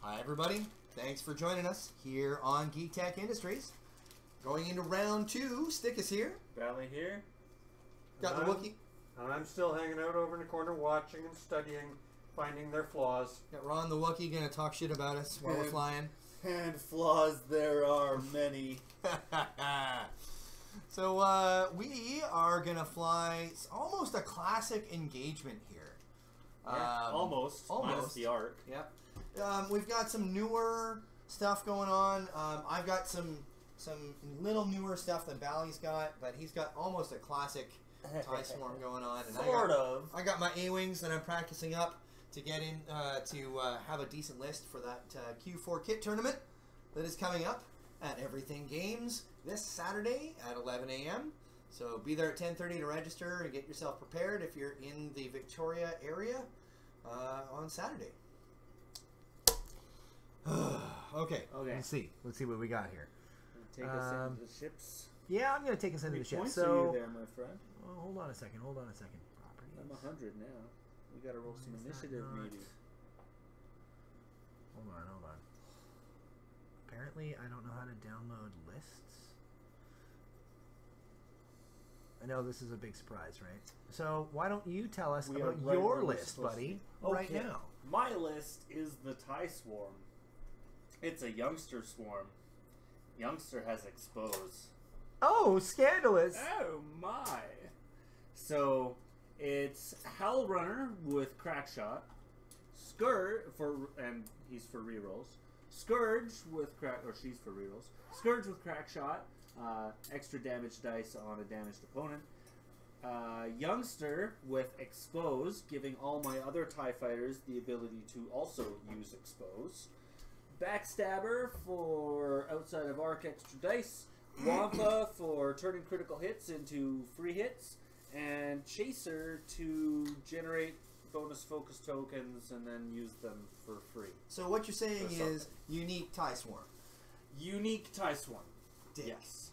Hi, everybody. Thanks for joining us here on Geek Tech Industries. Going into round 2, Stick is here. Valley here. Got the Wookiee. And I'm still hanging out over in the corner watching and studying, finding their flaws. Got Ron the Wookiee going to talk shit about us while we're flying. And flaws there are many. So we are going to fly almost a classic engagement here. Yeah, almost. Minus the arc. Yep. We've got some newer stuff going on. I've got some little newer stuff that Bally's got, but he's got almost a classic TIE Swarm going on. And I got my A-Wings that I'm practicing up to get in to have a decent list for that Q4 kit tournament that is coming up at Everything Games this Saturday at 11 a.m. So be there at 10:30 to register and get yourself prepared if you're in the Victoria area on Saturday. Okay. Let's see what we got here. Take us into the ships. Yeah, I'm going to take us into the ships. So, are you there, my friend? Oh, hold on a second. Properties. I'm 100 now. We got to roll some initiative, maybe. Hold on. Apparently, I don't know how to download lists. I know this is a big surprise, right? So why don't you tell us about your list, buddy, right now? My list is the TIE Swarm. It's a youngster swarm. Youngster has expose. Oh, scandalous! Oh my! So it's Howl Runner with Crackshot, and he's for rerolls. Scourge with she's for rerolls. Scourge with Crackshot, extra damage dice on a damaged opponent. Youngster with Expose, giving all my other TIE fighters the ability to also use Expose. Backstabber for outside of arc extra dice. Wampa for turning critical hits into free hits. And Chaser to generate bonus focus tokens and then use them for free. So what you're saying is unique TIE Swarm. Unique TIE Swarm. Dick. Yes.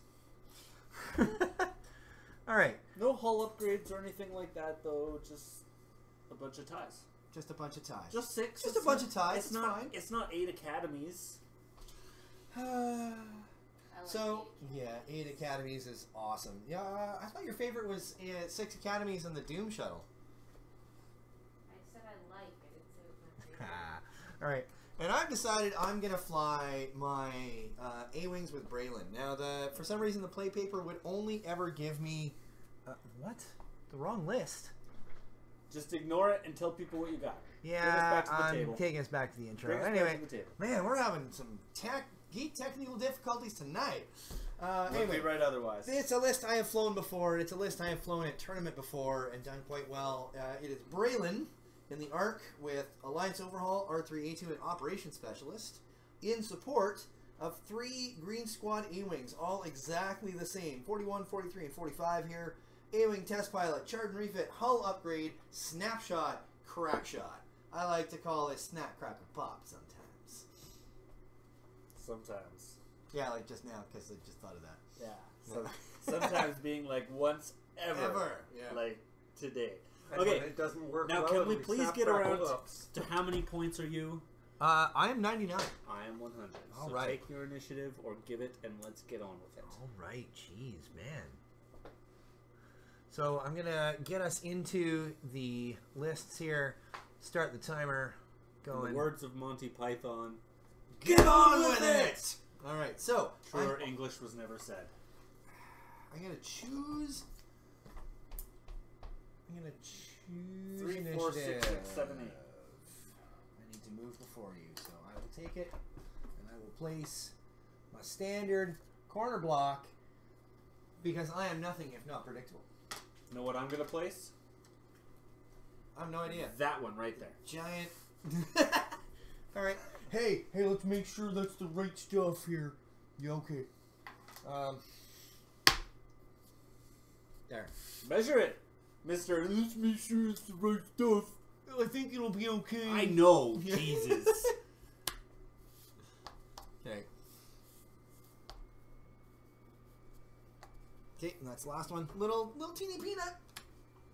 All right. No hull upgrades or anything like that, though. Just a bunch of ties. Just a bunch of ties. Just 6. Just a bunch of ties. It's not fine. It's not 8 academies. So, yeah, 8 academies is awesome. Yeah, I thought your favorite was 6 academies and the Doom Shuttle. I said I like. I didn't say it was my favorite. All right. And I've decided I'm going to fly my A-Wings with Braylon. Now, for some reason, the play paper would only ever give me... what? The wrong list. Just ignore it and tell people what you got. Yeah, I'm taking us back to the intro. Anyway, man, we're having some geek technical difficulties tonight. Anyway, right otherwise. It's a list I have flown before. It's a list I have flown at tournament before and done quite well. It is Braylon in the ARC with Alliance Overhaul, R3A2, and Operations Specialist in support of 3 Green Squad A-Wings, all exactly the same. 41, 43, and 45 here. A-Wing Test Pilot, Chart and Refit, Hull Upgrade, Snapshot, Crackshot. I like to call it Snap, Crackle, Pop sometimes. Sometimes. Yeah, like just now, because I just thought of that. Yeah. So, sometimes being like once ever. Yeah. Like today. And Okay. when it doesn't work Now, well, can we we please snap, get around crackle, to how many points are you? I am 99. I am 100. All so right. take your initiative or give it, and let's get on with it. All right, jeez, man. So I'm gonna get us into the lists here. Start the timer going. In the words of Monty Python, Get on with it! All right, so truer English was never said. I'm gonna choose. 3, 4, 6, 6, 7, 8. I need to move before you, so I will take it and I will place my standard corner block because I am nothing if not predictable. Know what I'm gonna place? I have no idea. That one right there. Giant. All right. Hey, let's make sure that's the right stuff here. You okay? There. Measure it, Mister. Let's make sure it's the right stuff. I think it'll be okay. I know, Jesus. Okay. Okay, and that's the last one. Little teeny peanut.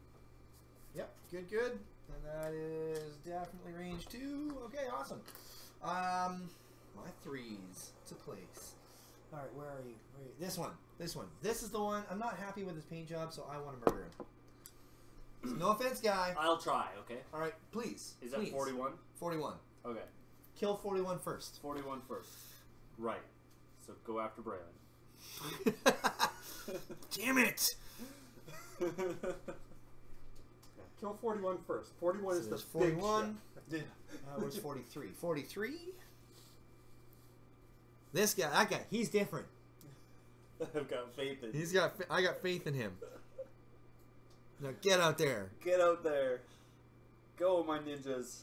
Yep, good. And that is definitely range 2. Okay, awesome. My 3s to place. All right, where are you? This one. This one. This is the one. I'm not happy with his paint job, so I want to murder him. No offense, guy. I'll try, okay? All right, please. Is that please. 41? 41. Okay. Kill 41 first. 41 first. Right. So go after Braylon. Damn it! Kill 41 first. 41 is the there's 41. big Where's 43? 43? This guy, that guy, he's different. I've got faith in you. I got faith in him. Now get out there. Get out there. Go, my ninjas.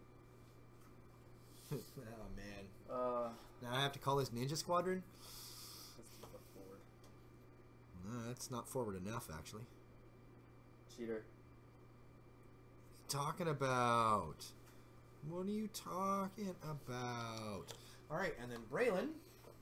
Oh man. Let's Now I have to call this Ninja Squadron? keep it forward. No, that's not forward enough, actually. Cheater. Talking about? What are you talking about? All right, and then Braylon.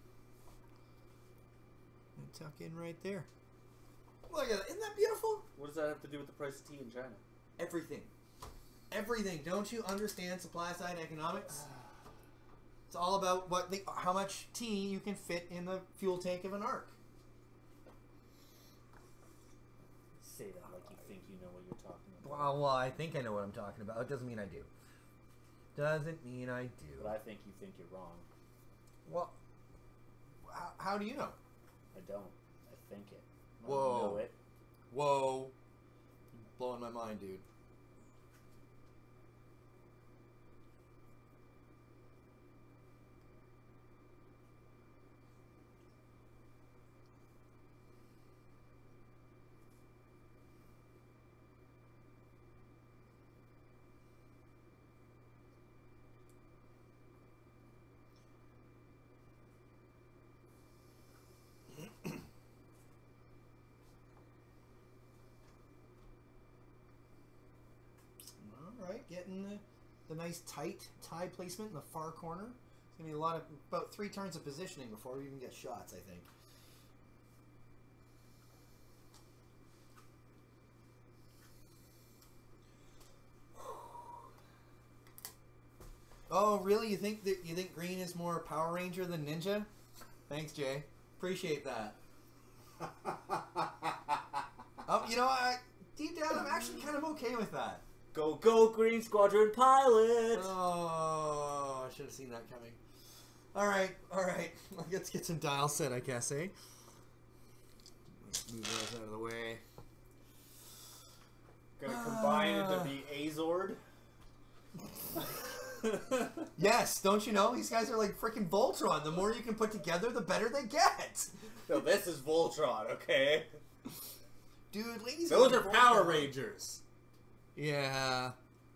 Tuck in right there. Look at that. Isn't that beautiful? What does that have to do with the price of tea in China? Everything. Everything. Don't you understand supply side economics? It's all about how much tea you can fit in the fuel tank of an Ark. Say that like you think you know what you're talking about. Well, I think I know what I'm talking about. It doesn't mean I do. Doesn't mean I do. But I think you think you're wrong. Well, how do you know? I don't. I think it. I Whoa. know it. Whoa. Blowing my mind, dude. Alright, getting the nice tight tie placement in the far corner. It's going to be about 3 turns of positioning before we even get shots, I think. Oh, really? You think green is more Power Ranger than Ninja? Thanks, Jay. Appreciate that. Deep down, I'm actually kind of okay with that. Go, go, Green Squadron pilot! Oh, I should have seen that coming. All right. Let's get some dial set, I guess, eh? Let's move those out of the way. Gonna combine into the Azord. Yes, don't you know? These guys are like freaking Voltron. The more you can put together, the better they get. No, this is Voltron, okay? Dude, ladies. Those are Voltron. Power Rangers. Yeah.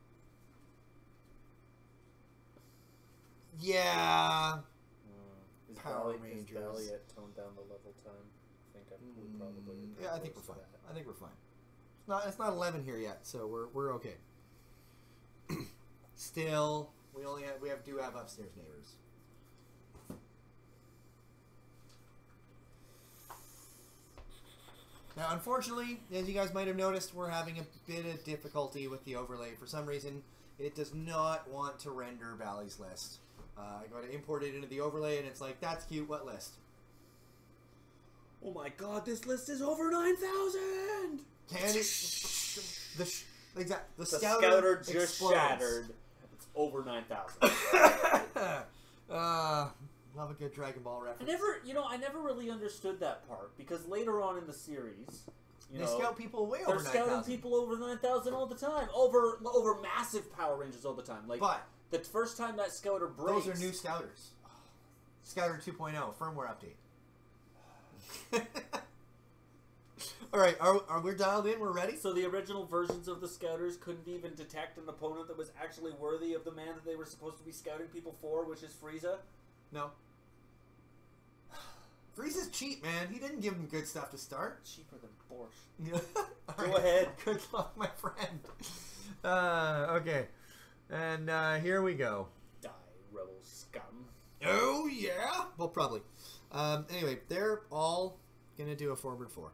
Yeah. Is Power Is Rangers. Elliot toned down the level time? I think we probably. Yeah, I think we're fine. I think we're fine. It's not 11 here yet, so we're okay. Still, we do have upstairs neighbors. Now, unfortunately, as you guys might have noticed, we're having a bit of difficulty with the overlay. For some reason, it does not want to render Bally's list. I got to import it into the overlay, and it's like, that's cute, what list? Oh my god, this list is over 9,000! Can it? The Scouter just explodes. shattered. It's over 9,000. Love a good Dragon Ball reference. I never really understood that part because later on in the series, They scout people way they're over 9,000. scouting people over 9,000 all the time, over massive Power Rangers all the time. Like, But the first time that scouter breaks, those are new scouters. Scouter 2.0 firmware update. All right, are we dialed in? We're ready. So the original versions of the scouters couldn't even detect an opponent that was actually worthy of the man that they were supposed to be scouting people for, which is Frieza. No. Frieza's cheap, man. He didn't give him good stuff to start. Cheaper than Borscht. Go ahead. Good luck, my friend. Okay. And here we go. Die, rebel scum. Oh, yeah? Well, probably. Anyway, they're all going to do a forward 4.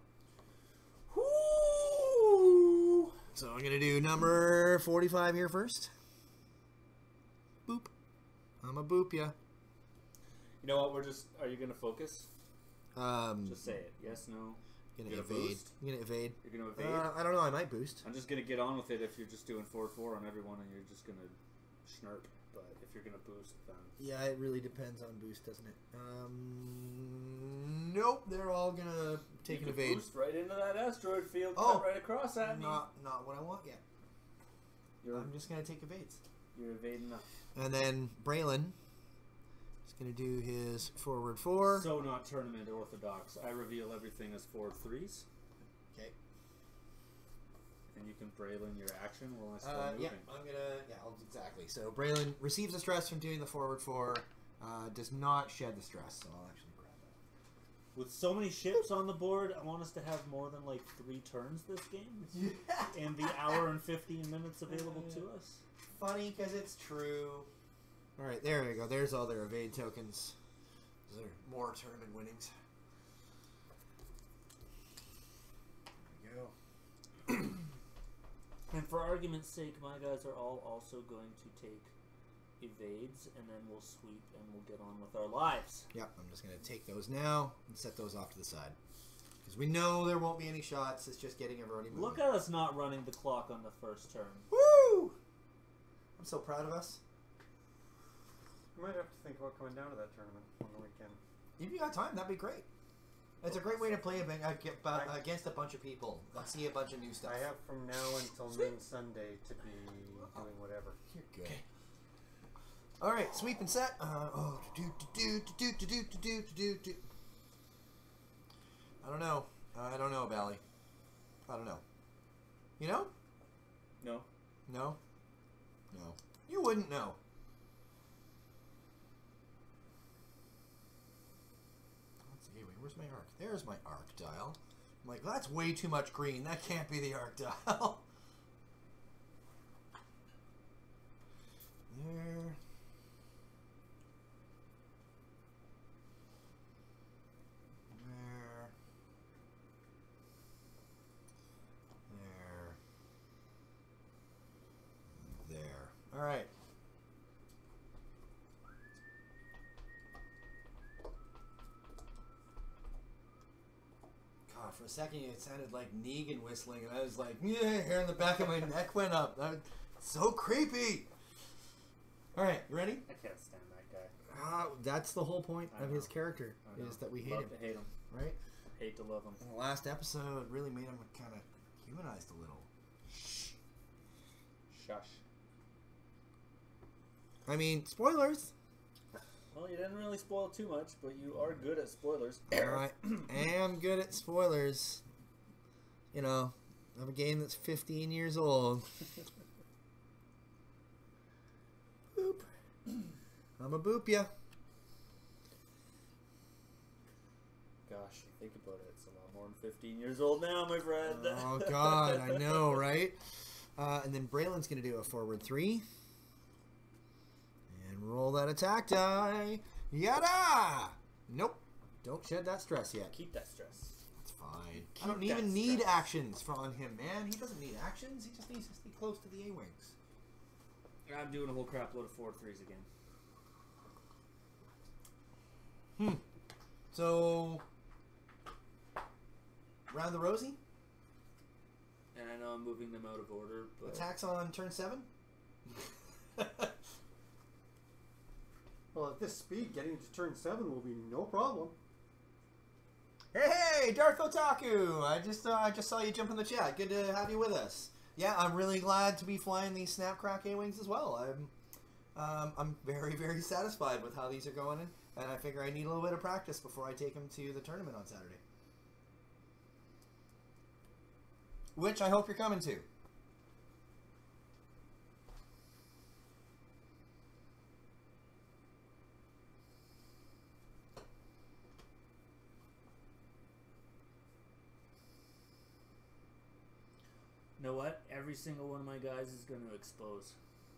Woo! So I'm going to do number 45 here first. Boop. I'm a boop ya. You know what? Are you gonna focus? Just Just say it. Yes, no. gonna You're gonna evade. boost? I'm gonna evade. You're gonna evade. I don't know. I might boost. I'm just gonna get on with it if you're just doing 4/4 on everyone and you're just gonna snurp. But if you're gonna boost, then Yeah, it really depends on boost, doesn't it? Nope. They're all gonna take you an can evade. boost right into that asteroid field. Oh. Cut right across at me. Not what I want yet. You're I'm just gonna take evades. evading up. And then Braylon is gonna do his forward 4. So not tournament orthodox. I reveal everything as forward 3s. Okay. And you can Braylon your action while I start moving. Yeah, I'm gonna. Yeah, exactly. So Braylon receives the stress from doing the forward 4. Does not shed the stress. So I'll actually grab that. With so many ships on the board, I want us to have more than like 3 turns this game. Yeah. And the hour and 15 minutes available to us. Funny because it's true. All right, there we go. There's all their evade tokens. Those are more tournament winnings. There we go. And for argument's sake, my guys are all also going to take evades, and then we'll sweep and we'll get on with our lives. Yep, I'm just going to take those now and set those off to the side. Because we know there won't be any shots. It's just getting everybody moving. Look at us not running the clock on the first turn. Woo! I'm so proud of us. You might have to think about coming down to that tournament on the weekend. If you got time, that'd be great. It's a great way to play against a bunch of people. Let's see a bunch of new stuff. I have from now until noon Sunday to be doing whatever. You're good. All right, sweep and set. I don't know. I don't know, Bally. I don't know. You know? No. No. No. You wouldn't know. Let's see. Wait, where's my arc? There's my arc dial. I'm like, that's way too much green. That can't be the arc dial. There. All right. God, for a second it sounded like Negan whistling, and I was like, yeah, hair in the back of my neck went up. That was so creepy. All right, you ready? I can't stand that guy. That's the whole point I of know. his character, is that we hate Love him, to hate him. right? Hate to love him. And the last episode really made him kind of humanized a little. Shush. I mean, spoilers. Well, you didn't really spoil too much, but you are good at spoilers. I am good at spoilers. You know, of a game that's 15 years old. Boop. I'm a boop ya. Gosh, you think about it, it's a lot more than 15 years old now, my friend. Oh, God, I know, right? And then Braylon's going to do a forward 3. And roll that attack die. Yada! Nope. Don't shed that stress yet. Keep that stress. That's fine. Keep I don't that even need stress. actions on him, man. He doesn't need actions. He just needs to stay close to the A-Wings. I'm doing a whole crap load of forward 3s again. So, round the rosy. And I know I'm moving them out of order, but Attacks on turn 7. Well, at this speed, getting to turn 7 will be no problem. Hey, Darth Otaku! I just saw you jump in the chat. Good to have you with us. Yeah, I'm really glad to be flying these Snapcrack A-Wings as well. I'm very, very satisfied with how these are going, and I figure I need a little bit of practice before I take them to the tournament on Saturday. Which I hope you're coming to. you know what? Every single one of my guys is going to expose.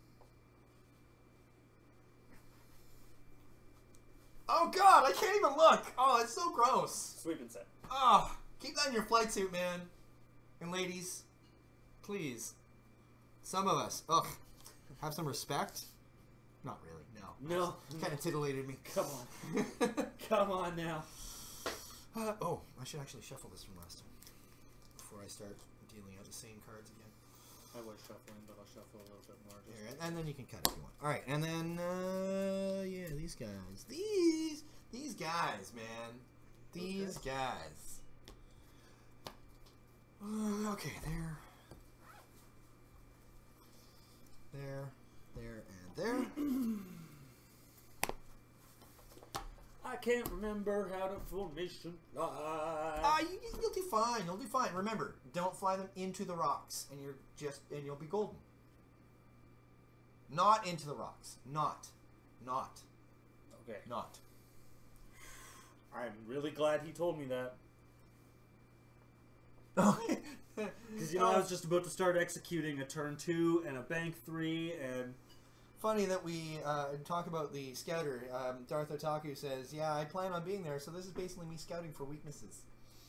Oh God, I can't even look. Oh, it's so gross. Sweep and set. Oh, keep that in your flight suit, man. And ladies, please. Some of us. Ugh. Have some respect. Not really. No. No. Kind of titillated me. Come on. Come on now. Oh, I should actually shuffle this from last time before I start dealing out the same cards again. I was shuffling, but I'll shuffle a little bit more. Just Here, and then you can cut if you want. All right, and then yeah, these guys, these guys, man, these guys. Okay, there, and there. I can't remember how to formation fly. You'll do fine. You'll do fine. Remember, don't fly them into the rocks, and you'll be golden. Not into the rocks. Not. Okay. Not. I'm really glad he told me that. Because, I was just about to start executing a turn 2 and a bank 3 and... Funny that we talk about the scouter. Darth Otaku says, yeah, I plan on being there, so this is basically me scouting for weaknesses.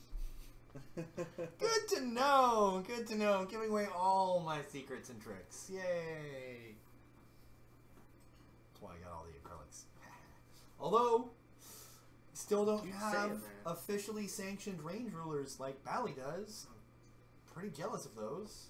Good to know. Good to know. Giving away all my secrets and tricks. Yay. That's why I got all the acrylics. Although, still don't have officially sanctioned range rulers like Bally does. I'm pretty jealous of those.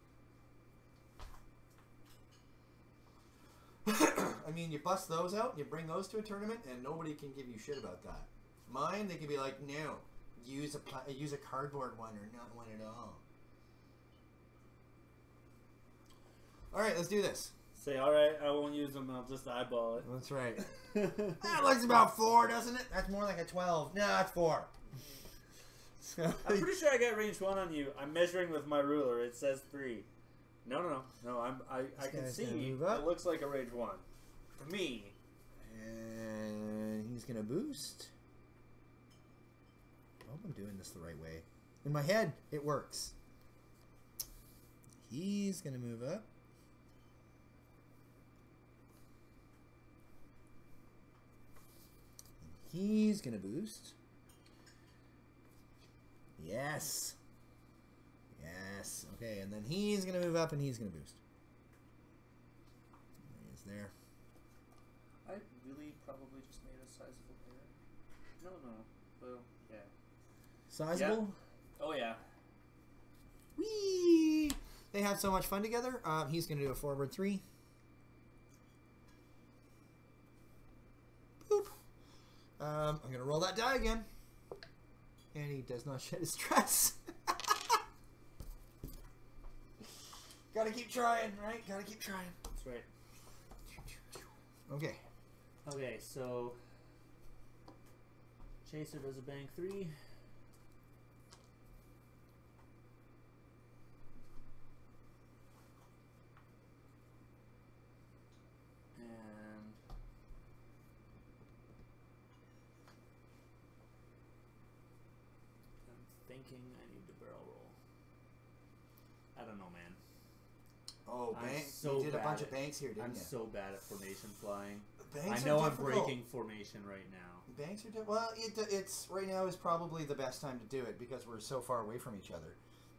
I mean, you bust those out, you bring those to a tournament, and nobody can give you shit about that. Mine, they can be like, no, use a cardboard one or not one at all. All right, let's do this. Say, all right, I won't use them. I'll just eyeball it. That's right. That looks about 4, doesn't it? That's more like a 12. No, it's 4. So, I'm pretty sure I got range 1 on you. I'm measuring with my ruler. It says 3. No. I can see. It looks like a range 1 for me. And he's gonna boost. I hope I'm doing this the right way. In my head, it works. He's gonna move up. He's gonna boost. Yes. Yes. Okay, and then he's gonna move up and he's gonna boost. He's there. I really probably just made a sizable error. No. Well, yeah. Sizable? Yeah. Oh yeah. Whee! They have so much fun together. He's gonna do a forward 3. Boop. I'm gonna roll that die again. And he does not shed his stress. Gotta keep trying, right? Gotta keep trying. That's right. Okay. Okay, so Chaser does a bank 3. And I'm thinking I need to barrel roll. I don't know, man. Oh, I'm bank. so You did a bad bunch at- of banks here, didn't I'm you? so bad at formation flying. Banks I know are I'm difficult. breaking formation right now. Banks are well. It's right now is probably the best time to do it because we're so far away from each other.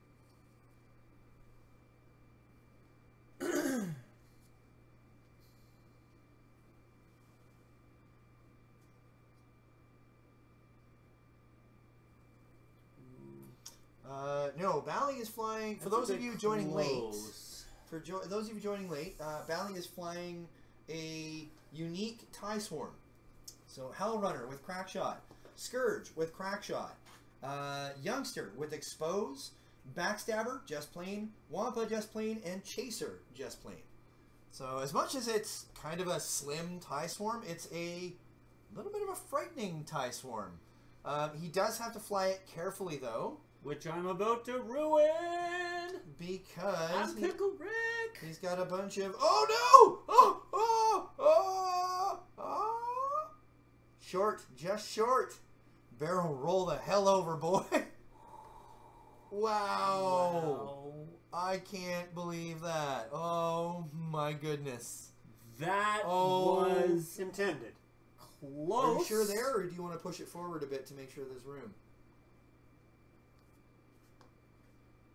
No, Bally is flying. For those of you joining late, those of you joining late, Bally is flying a unique tie swarm. So Hell Runner with Crackshot, Scourge with Crackshot, Youngster with Expose, Backstabber just plain, Wampa just plain, and Chaser just plain. So as much as it's kind of a slim tie swarm, it's a little bit of a frightening tie swarm. He does have to fly it carefully though. Which I'm about to ruin! Because I'm Pickle Rick! he's got a bunch of... Oh no! Oh! Short, just short. Barrel roll the hell over, boy. Wow. I can't believe that. Oh my goodness. That Oh. was Intended. close. Are you sure there, or do you want to push it forward a bit to make sure there's room?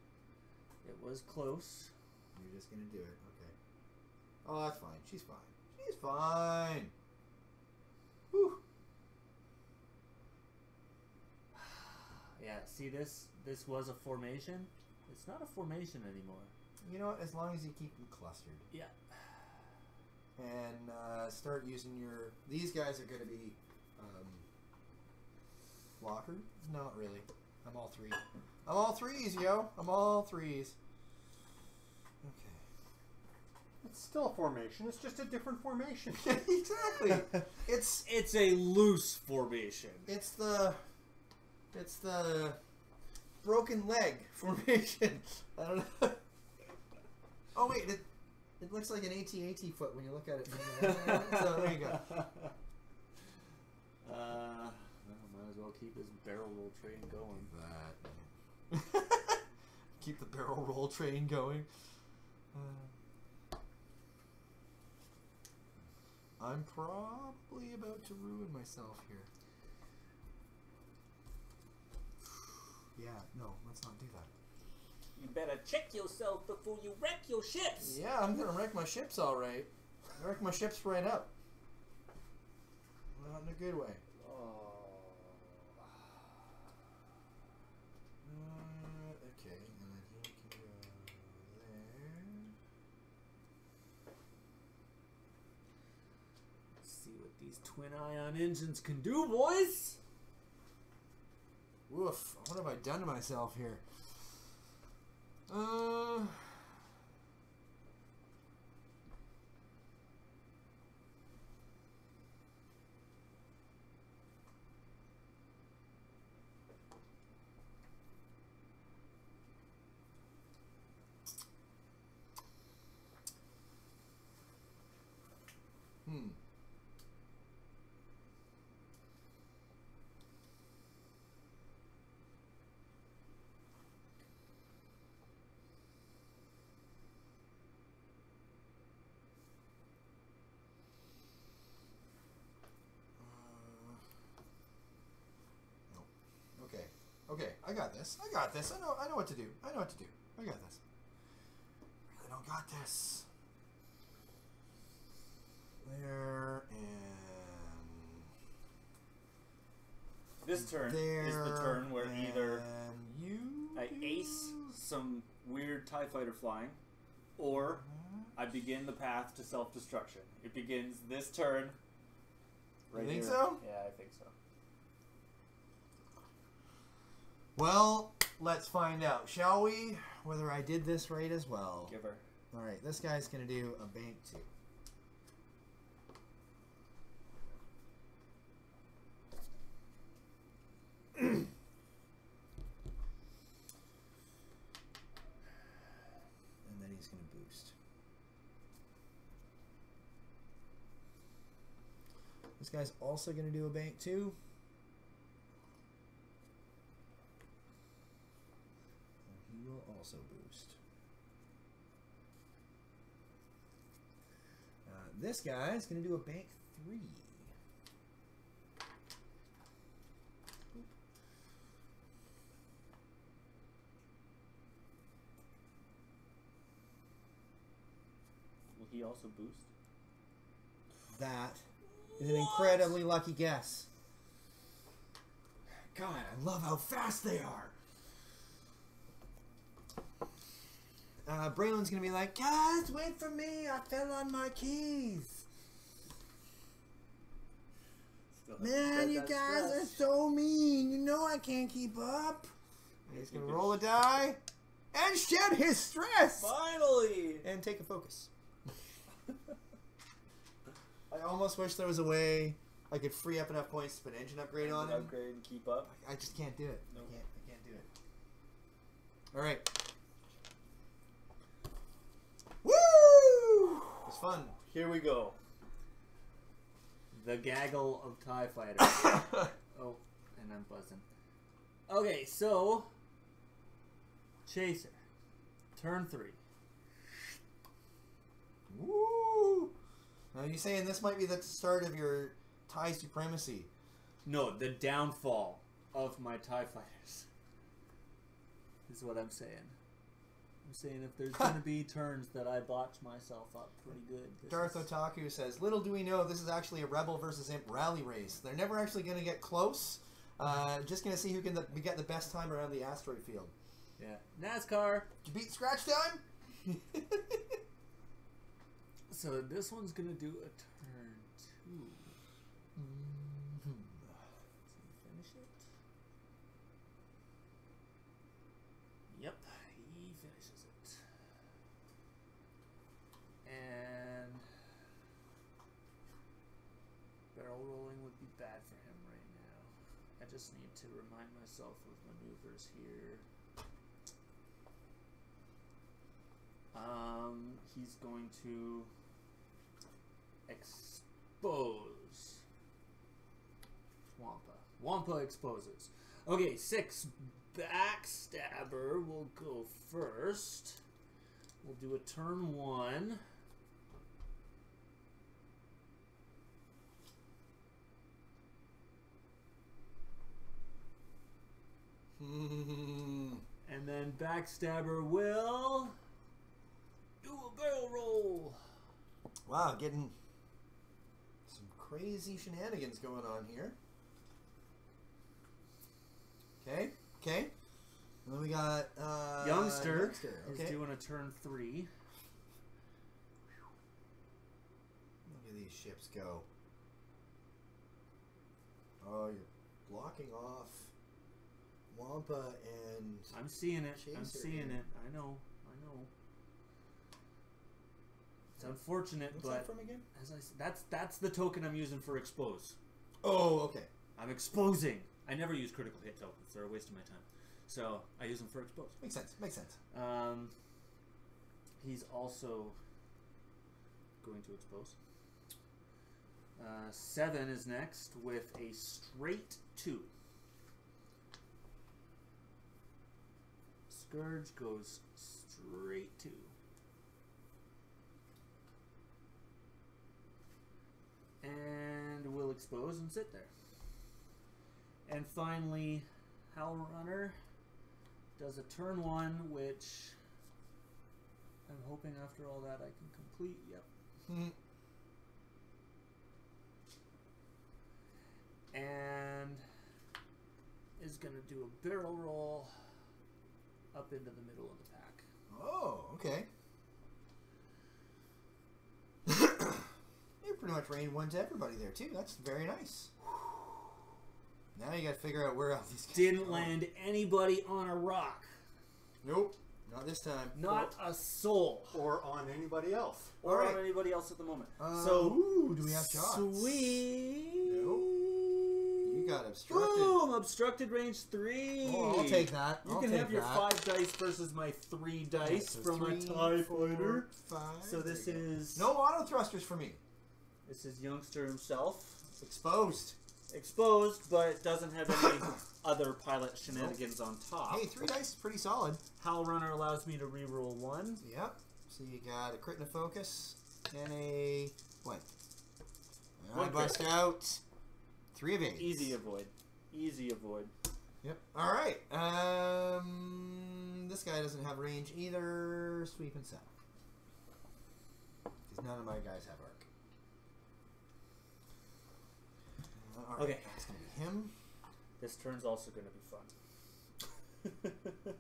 It was close. You're just gonna do it, okay. Oh, that's fine. She's fine. He's fine. Whew. Yeah, see this? This was a formation. It's not a formation anymore. You know what? As long as you keep them clustered. Yeah. And start using your... These guys are going to be blocker? Not really. I'm all three. I'm all threes, yo. I'm all threes. Okay. It's still a formation. It's just a different formation. Exactly. It's a loose formation. It's the broken leg formation. I don't know. Oh wait, it looks like an AT-AT foot when you look at it. So there you go. Well, might as well keep his barrel roll train going. That. Keep the barrel roll train going. I'm probably about to ruin myself here. Yeah, no, let's not do that. You better check yourself before you wreck your ships. Yeah, I'm gonna wreck my ships all right. Wreck my ships right up. Not in a good way. Okay, and then he can go there. Let's see what these twin ion engines can do, boys. Woof! What have I done to myself here? Okay, I got this. I got this. I know what to do. I know what to do. I got this. I really don't got this. There and This turn there is the turn where either you I ace some weird TIE fighter flying, or I begin the path to self-destruction. It begins this turn. Right You think here. so? Yeah, I think so. Well, let's find out, shall we? Whether I did this right as well. Give her. All right, this guy's gonna do a bank 2. And then he's going to boost. This guy's also going to do a bank 2. And he will also boost. This guy's going to do a bank 3. Will he also boost? That is an incredibly lucky guess. God, I love how fast they are. Braylon's gonna be like, guys, wait for me. I fell on my keys. Man, you guys are so mean. You know I can't keep up. And he's gonna roll a die and shed his stress. Finally! And take a focus. I almost wish there was a way I could free up enough points to put an engine upgrade on him. Upgrade and keep up. I just can't do it. Nope. I can't do it. All right. Woo! It was fun. Here we go. The gaggle of TIE fighters. Oh, and I'm buzzing. Okay, so Chaser, turn 3. Woo! Now you saying this might be the start of your TIE supremacy? No, the downfall of my TIE fighters is what I'm saying. I'm saying if there's going to be turns that I botch myself up pretty good. Darth Otaku says, little do we know this is actually a Rebel versus Imp rally race. They're never actually going to get close. Just going to see who can get the best time around the asteroid field. Yeah. NASCAR. Did you beat Scratch Time? So this one's going to do a turn 2. Mm-hmm. Does he finish it? Yep, he finishes it. And barrel rolling would be bad for him right now. I just need to remind myself of maneuvers here. He's going to expose Wampa. Wampa exposes. Okay, 6. Backstabber will go first. We'll do a turn 1. And then Backstabber will do a barrel roll. Wow, getting some crazy shenanigans going on here. Okay. And then we got Youngster okay. is doing a turn 3. Look at these ships go. Oh, you're blocking off Wampa and... I'm seeing it. I'm Chaser seeing here. it. I know. It's unfortunate, What's but that from again? as I said, that's the token I'm using for expose. Oh, okay. I'm exposing. I never use critical hit tokens. They're a waste of my time. So I use them for expose. Makes sense. He's also going to expose. 7 is next with a straight 2. Scourge goes straight 2. And we'll expose and sit there. And finally, Howl Runner does a turn 1, which I'm hoping after all that I can complete. Yep. And is going to do a barrel roll up into the middle of the pack. Oh, okay. You're pretty much rain 1 to everybody there, too. That's very nice. Now you got to figure out where all these guys Didn't are. land anybody on a rock. Nope. Not this time. Not a soul. Or on anybody else. Or Alright. on anybody else at the moment. Ooh, do we have shots? Sweet. Nope. You got obstructed. Boom! Obstructed range 3. Oh, I'll take that. You I'll can take have your that. 5 dice versus my 3 dice So from 3, a TIE 4, fighter. 5. So this There you go. is... No auto thrusters for me. This is Youngster himself. Exposed. Exposed, but doesn't have any other pilot shenanigans on top. Hey, 3 dice is pretty solid. Howl Runner allows me to reroll 1. Yep. So you got a crit and a focus and a blank. And I One bust crit. out 3 of 8. Easy avoid. Easy avoid. Yep. All right. This guy doesn't have range either. Sweep and south. Because none of my guys have arc. All right. Okay. That's gonna be him. This turn's also going to be fun.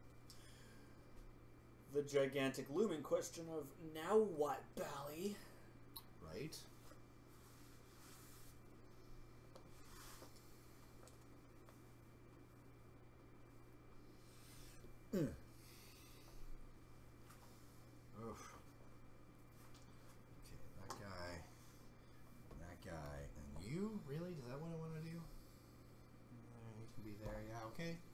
The gigantic looming question of, now what, Bally? Right. Oof. Okay, that guy, and you? Really? Is that what I want to do? You can be there, yeah,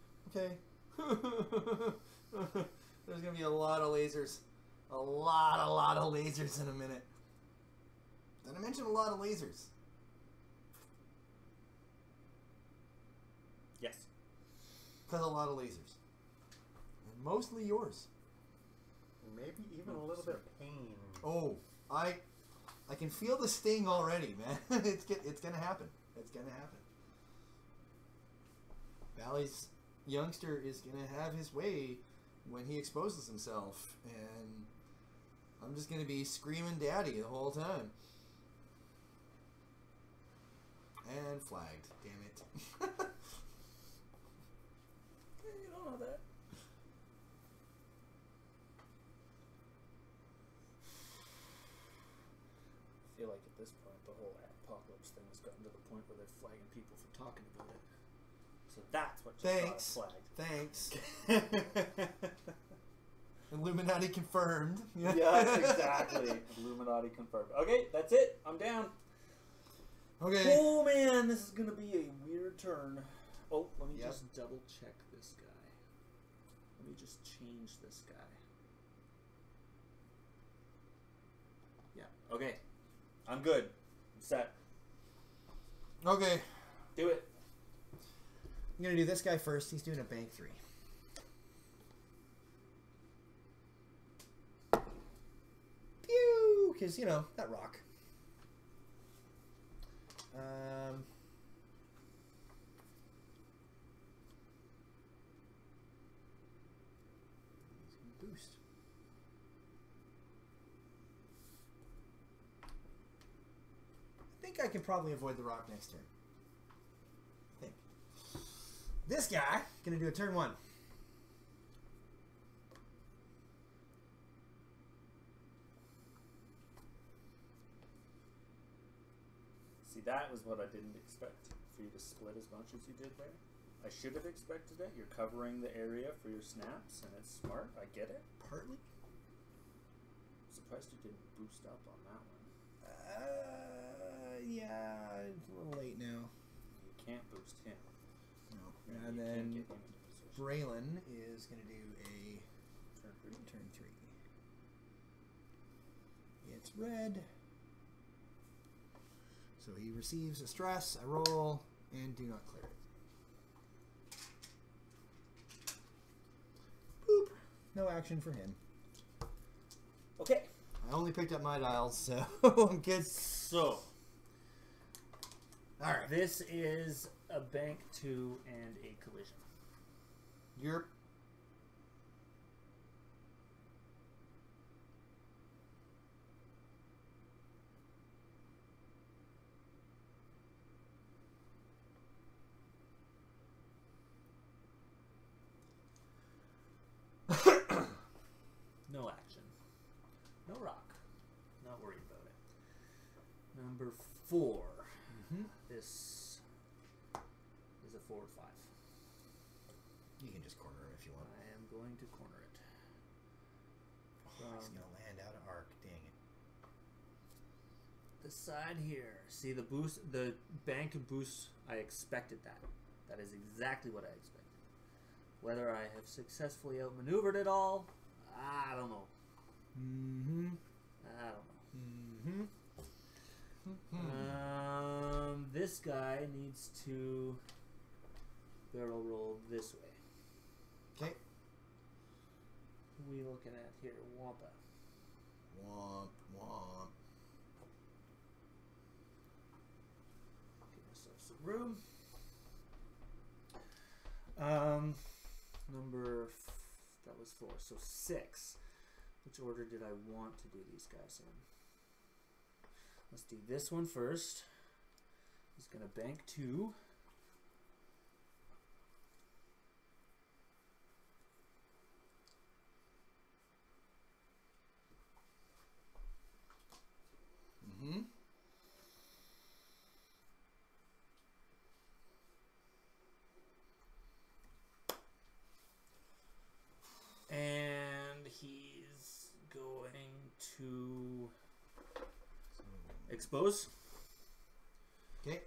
okay. There's going to be a lot of lasers. A lot of lasers in a minute. Did I mention a lot of lasers? Yes. Because a lot of lasers. And mostly yours. Maybe even a little bit of pain. Oh, I can feel the sting already, man. it's gonna happen. It's gonna happen. Bally's Youngster is gonna have his way when he exposes himself, and I'm just gonna be screaming "Daddy" the whole time. And flagged. Damn it. You don't know that. I feel like at this point the whole apocalypse thing has gotten to the point where they're flagging people for talking about it. So that's what just got us flagged. Thanks. Illuminati confirmed. Yeah, exactly. Illuminati confirmed. Okay, that's it. I'm down. Okay. Oh man, this is gonna be a weird turn. Oh, let me Yep. just double check this guy. Let me just change this guy. Yeah. Okay. I'm good. I'm set. Okay. Do it. I'm gonna do this guy first. He's doing a bank 3. Pew! Because, you know, that rock. He's gonna boost. I think I can probably avoid the rock next turn. I think. This guy gonna do a turn 1. See, that was what I didn't expect. For you to split as much as you did there. I should have expected it. You're covering the area for your snaps, and it's smart. I get it. Partly. Surprised you didn't boost up on that one. Yeah, it's a little late now. You can't boost him. No. You And can't then get him into position. Braylon is going to do a Turn three. turn 3. It's red. So he receives a stress, I roll, and do not clear it. Boop. No action for him. Okay. I only picked up my dials, so I'm good. So, Alright. this is a bank 2 and a collision. You're No action. No rock. Not worried about it. Number 4. This is a 4/5. You can just corner him if you want. I am going to corner it. Oh, he's going to land out of arc. Dang it. The side here. See the boost, the bank boost. I expected that. That is exactly what I expected. Whether I have successfully outmaneuvered it all, I don't know. Mm-hmm. I don't know. Mm-hmm. This guy needs to barrel roll this way. Okay. Who are we looking at here? Wampa. Womp, womp. Give myself some room. That was 4, so 6. Which order did I want to do these guys in? Let's do this one first. He's gonna bank 2. Mm-hmm. And he's going to expose. Okay.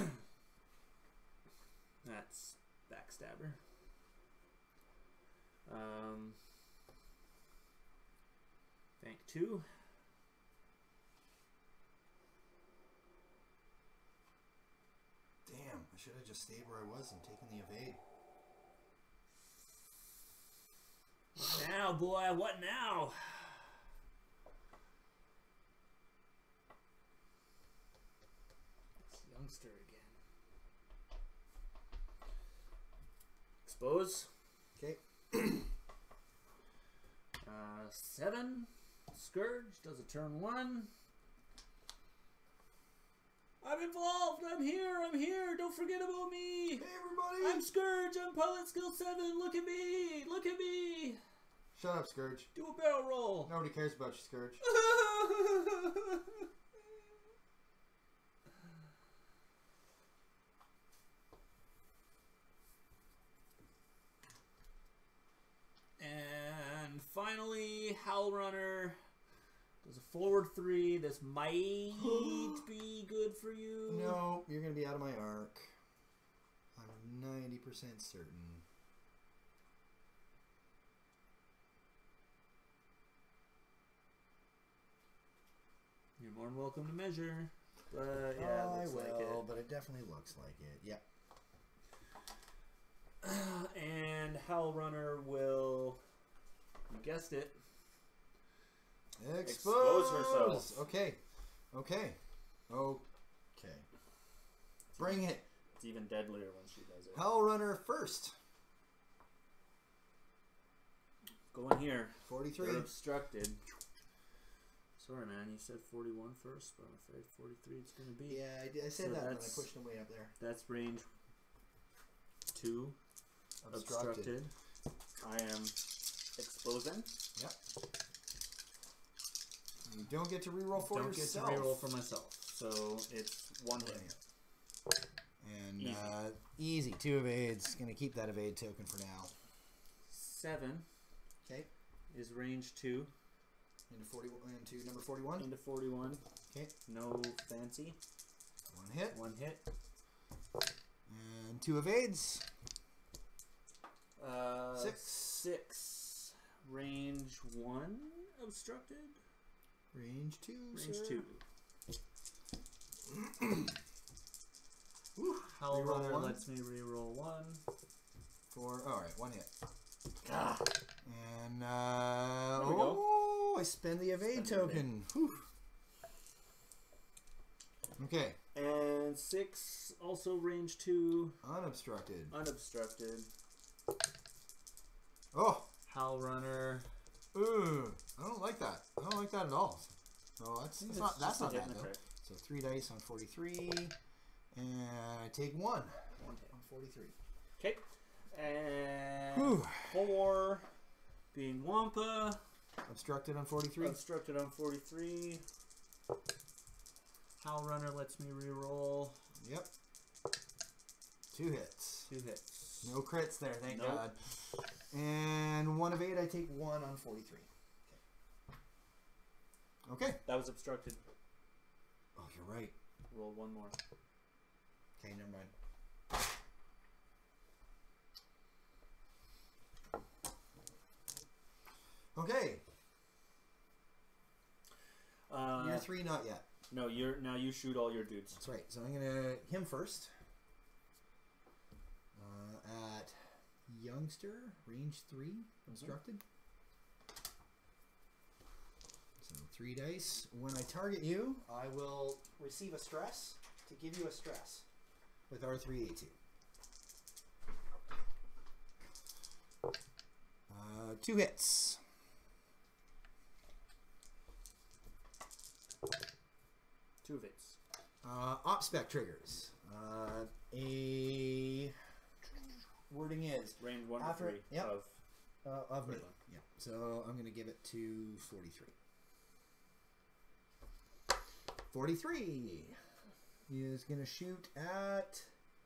That's backstabber. Bank 2. Damn, I should have just stayed where I was and taken the evade. What now, boy? What now? It's youngster again. Expose. Okay. 7. Scourge does a turn 1. I'm involved. I'm here. Don't forget about me. Hey, everybody! I'm Scourge. I'm pilot skill 7. Look at me. Shut up, Scourge. Do a barrel roll. Nobody cares about you, Scourge. And finally, Howl Runner does a forward 3. This might be good for you. No, you're going to be out of my arc. I'm 90% certain. You're more than welcome to measure. But yeah, it looks like it. But it definitely looks like it. Yep. And Howl Runner will, you guessed it, Expose herself. Okay. Bring it. It's even deadlier when she does it. Howl Runner first. Go in here. 43. They're obstructed. Sorry, man. You said 41 first, but I'm afraid 43 it's going to be. Yeah, I said So that when I that's- pushed him way up there. That's range 2. Obstructed. I am exposing. Yep. You don't get to reroll for Don't yourself. get to reroll for myself. So it's 1 hit. And Easy. Easy. 2 evades. Gonna keep that evade token for now. 7 Okay. is range 2 into number 41. into 41. Okay. No fancy. 1 hit. 1 hit. And 2 evades. 6. 6. Range 1 obstructed. Range 2. Range sir. 2. Whew. Howl Reroll Runner 1. lets me reroll 1. 4. Alright, 1 hit. Ah. And There we go. oh, I spend the evade Spend the token. Whew. Okay. And 6 also range 2 Unobstructed. unobstructed. Oh. Howl Runner. Ooh. I don't like that. I don't like that at all. So that's not just a hit bad and a though. crit. So 3 dice on 43. And I take 1 1 hit. on 43. Okay. And Whew. 4 being Wampa. Obstructed on 43. Obstructed on 43. Howl Runner lets me reroll. Yep. 2 hits. 2 hits. No crits there, thank Nope. God. And 1 evade, I take 1 on 43. Okay. That was obstructed. Oh, you're right. Roll 1 more. Okay, never mind. Okay. Year 3, not yet. No, now you shoot all your dudes. That's right. So I'm gonna him first. At youngster, range 3, obstructed. So 3 dice. When I target you, I will receive a stress to give you a stress with R3A2. 2 hits. 2 hits. Op spec triggers. A wording is Range 1 After- to 3 yep. of me. Right on. Yeah. So I'm gonna give it to 43. 43 is gonna shoot at.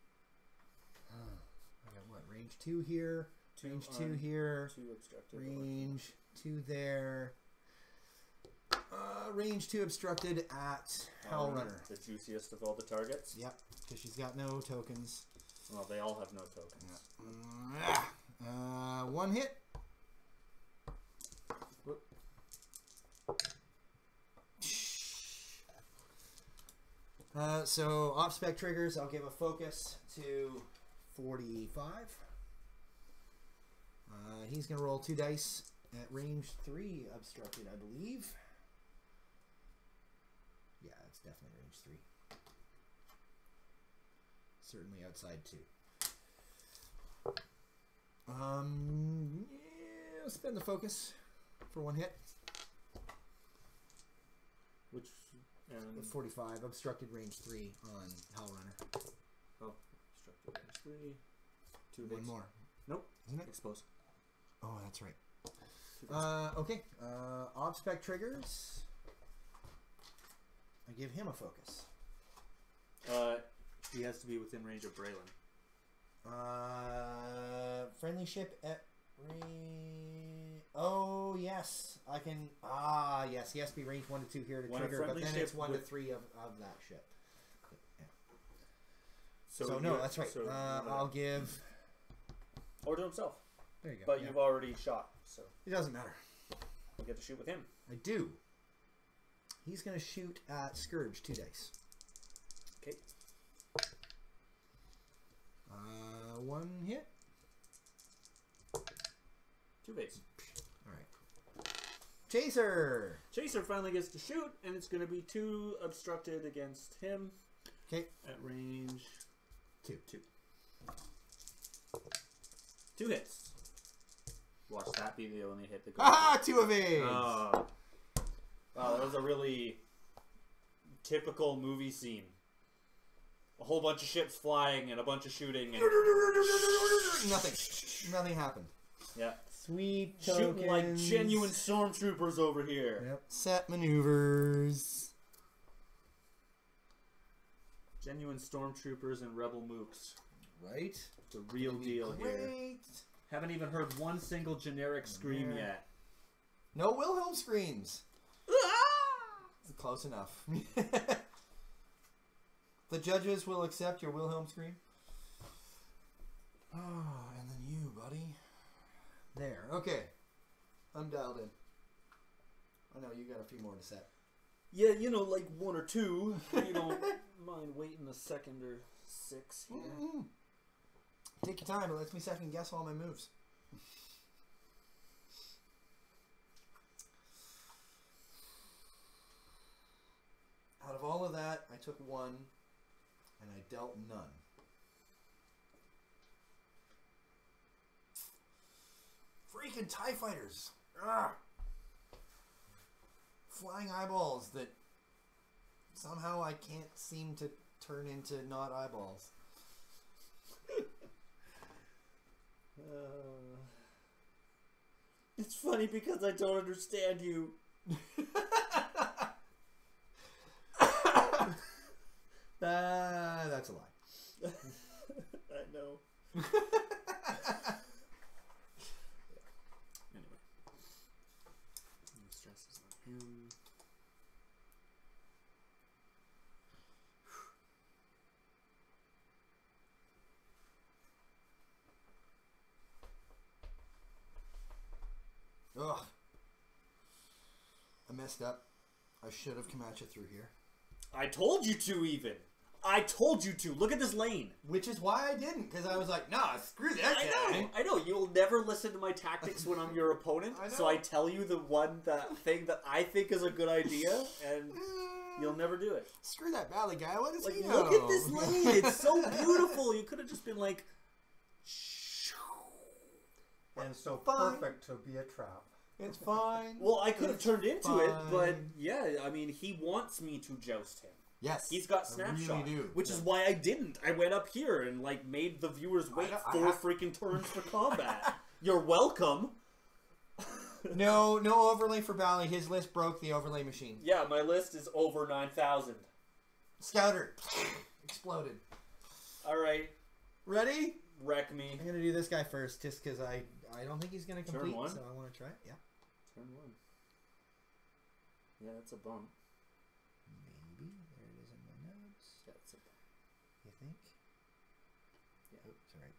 I got what? Range 2 here. Range 2 here. 2 obstructed. Range 2 there. Range 2 obstructed at Howl Runner. The juiciest of all the targets. Yep, because she's got no tokens. Well, they all have no tokens. Yeah. 1 hit. Whoop. So off spec triggers, I'll give a focus to 45. He's gonna roll 2 dice at range 3 obstructed, I believe. Yeah, it's definitely range 3. Certainly outside 2. Yeah, spend the focus. for 1 hit. Which, 45. Obstructed range 3 on Hellrunner. oh, obstructed range 3. 2 One hits. more. Nope. Isn't it? Expose. Oh, that's right. 2 hits. Okay. Obspec triggers. I give him a focus. He has to be within range of Braylon. Friendly ship at oh yes, I can. Ah yes, he has to be range 1 to 2 here to When a trigger, but friendly then ship it's 1 to with- 3 of that ship. Yeah. So, So no, you're- that's right. so you're I'll give. or to himself. There you go. But yeah. you've already shot, so It doesn't matter. you get to shoot with him. I do. He's gonna shoot at Scourge 2 dice. Okay. 1 hit. 2 hits. All right. Chaser. Chaser finally gets to shoot, and it's going to be 2 obstructed against him. Okay. At range 2. 2 hits. Watch that be the only hit that goes. Ah, 2 evades. Oh. Wow, that was a really typical movie scene. A whole bunch of ships flying and a bunch of shooting and Nothing. Nothing happened. yeah, Sweet shooting like tokens. genuine stormtroopers over here. Yep. Set maneuvers. Genuine stormtroopers and rebel mooks. Right. The real deal here. Great. Haven't even heard one single generic scream Yeah. yet. No Wilhelm screams. Close enough. The judges will accept your Wilhelm scream. Oh, and then you, buddy. There. Okay. I'm dialed in. I know you got a few more to set. Yeah, you know, like 1 or 2. You don't mind waiting a second or 6 here. Mm-mm. Take your time. It lets me second guess all my moves. Out of all of that, I took 1, and I dealt none. Freaking TIE fighters! Ugh. Flying eyeballs that somehow I can't seem to turn into not eyeballs. It's funny because I don't understand you. That's a lie. I know. Anyway. No stresses on him. Ugh. I messed up. I should have Comanche through here. I told you to even. I told you to. Look at this lane. Which is why I didn't, because I was like, nah, screw that guy. I know. You'll never listen to my tactics when I'm your opponent. I know. So I tell you the thing that I think is a good idea, and you'll never do it. Screw that Valley guy. What does Like, he know? look at this lane. It's so beautiful. You could have just been like, And so Fine. perfect to be a trap. It's fine. well, I could have It's turned into it, but fine. yeah, I mean, he wants me to joust him. Yes. He's got I snapshot, really do. which is why I didn't. I went up here and like made the viewers wait I 4 have- freaking turns for combat. You're welcome. No overlay for Valley. His list broke the overlay machine. Yeah, my list is over 9,000. Scouter. Exploded. All right, Ready? wreck me. I'm going to do this guy first, just because I don't think he's going to Turn complete, one? so I want to try it. Yeah. Turn 1. Yeah, that's a bump. Maybe. There it is in my notes. Yeah, that's a bump. You think? Yeah. Oh, sorry.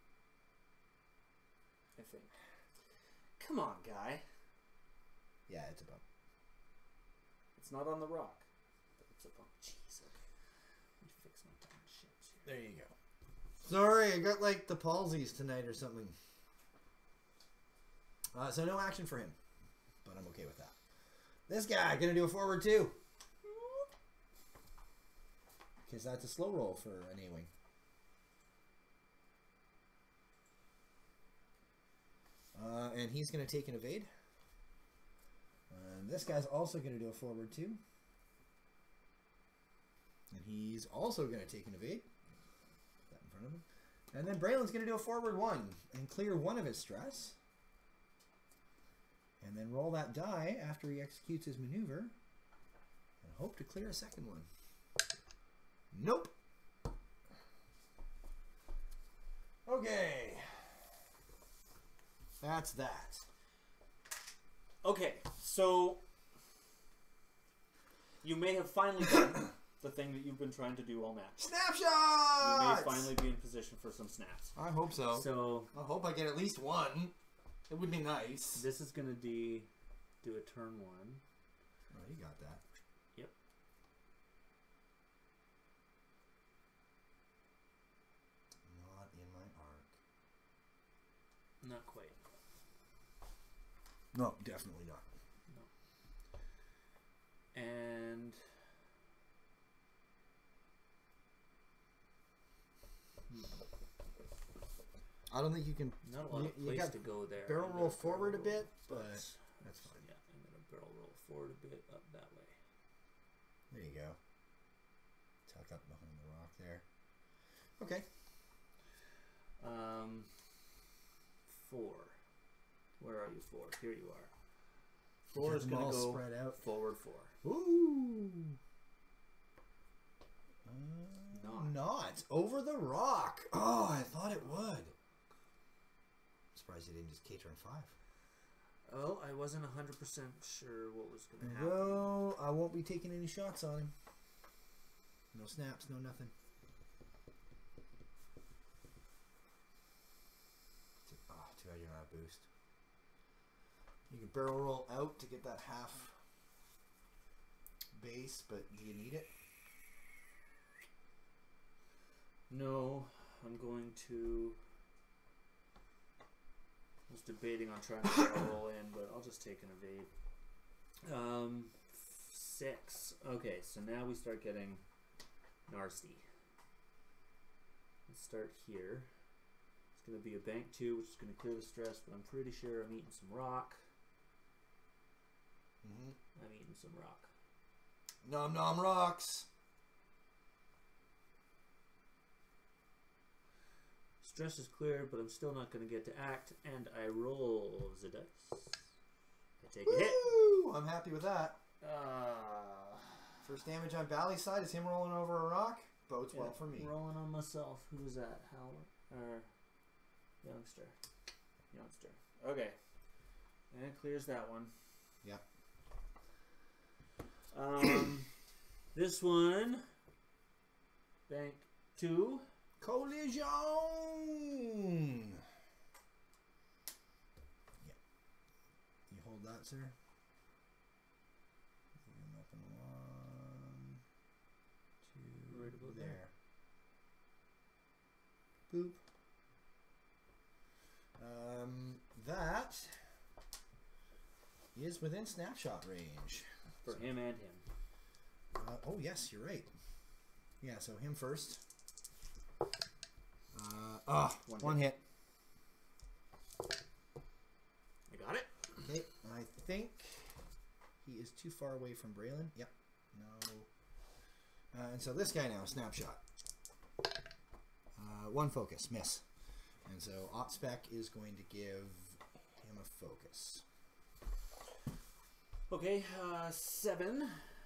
I think. Come on, guy. Yeah, it's a bump. It's not on the rock, but it's a bump. Jeez, okay. Let me fix my damn ships here. There you go. Sorry, I got like the palsies tonight or something. So no action for him, but I'm okay with that. This guy gonna do a forward too, because that's a slow roll for an A-wing. And he's gonna take an evade. And this guy's also going to do a forward 2. And he's also going to take an evade. Put that in front of him. And then Braylon's going to do a forward 1 and clear 1 of his stress. And then roll that die after he executes his maneuver. And hope to clear a second one. Nope. Okay. That's that. Okay, so you may have finally done the thing that you've been trying to do all match. Snapshots! You may finally be in position for some snaps. I hope so. So I hope I get at least one. It would be nice. this is going to do a turn 1. Oh, you got that. Yep. Not in my arc. Not quite. No, definitely not. And I don't think you can not a lot of you place got to go there. barrel I'm roll gonna forward a roll, bit, but that's fine. Yeah, I'm going to barrel roll forward a bit up that way. There you go. Tuck up behind the rock there. Okay. 4. Where are you, 4? Here you are. 4 Got is them going all to go spread out. forward 4. Ooh. Not. Not. Over the rock. Oh, I thought it would. Surprised you didn't just K-turn 5. Oh, I wasn't 100% sure what was going to happen. Well, I won't be taking any shots on him. No snaps, no nothing. Oh, too bad you're not a boost. You can barrel roll out to get that half base, but do you need it? No, I'm going to... I was debating on trying to roll in, but I'll just take an evade. 6. Okay, so now we start getting nasty. Let's start here. It's going to be a bank 2, which is going to clear the stress, but I'm pretty sure I'm eating some rock. I'm eating some rock. Nom nom rocks. Stress is cleared, but I'm still not going to get to act, and I roll the dice. I take a hit. Woo! I'm happy with that. First damage on Bally's side is him rolling over a rock. Bodes well for me. Rolling on myself. Who was that? Howard? Or Youngster. Okay. And it clears that one. Yep. This one. Bank 2. Collision! Yeah. You hold that, sir. And open 1, 2, Right about there. Boop. That is within snapshot range. For him and him. Oh, yes, you're right. Yeah, so him first. One hit. I got it. Okay, I think he is too far away from Braylon. Yep. No. And so this guy now, snapshot. 1 focus, miss. And so OpSpec is going to give him a focus. Okay, 7.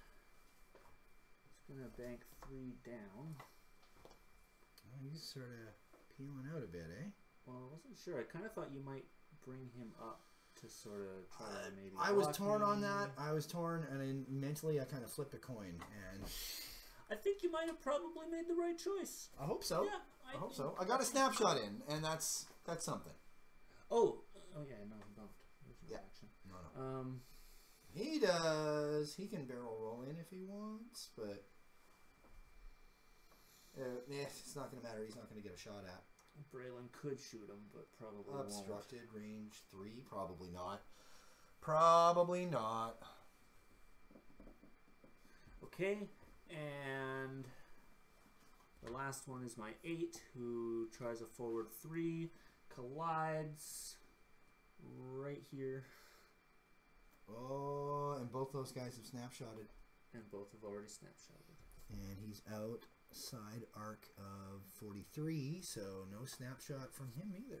It's gonna bank 3 down. Oh, he's sort of peeling out a bit, eh? Well, I wasn't sure. I kind of thought you might bring him up to sort of try to maybe. I was block torn on me. that. I was torn, and then mentally I kind of flipped a coin, and I think you might have probably made the right choice. I hope so. Yeah, I hope so. I got a snapshot in, and that's something. Oh yeah, no, he bumped. There's no Yeah. action. No. He does. He can barrel roll in if he wants, but it's not going to matter. He's not going to get a shot at. Braylon could shoot him, but probably won't. Obstructed, range 3, probably not. Probably not. Okay, and the last one is my 8, who tries a forward 3, collides right here. Oh, and both those guys have snapshotted. And both have already snapshotted. And he's outside arc of 43, so no snapshot from him either.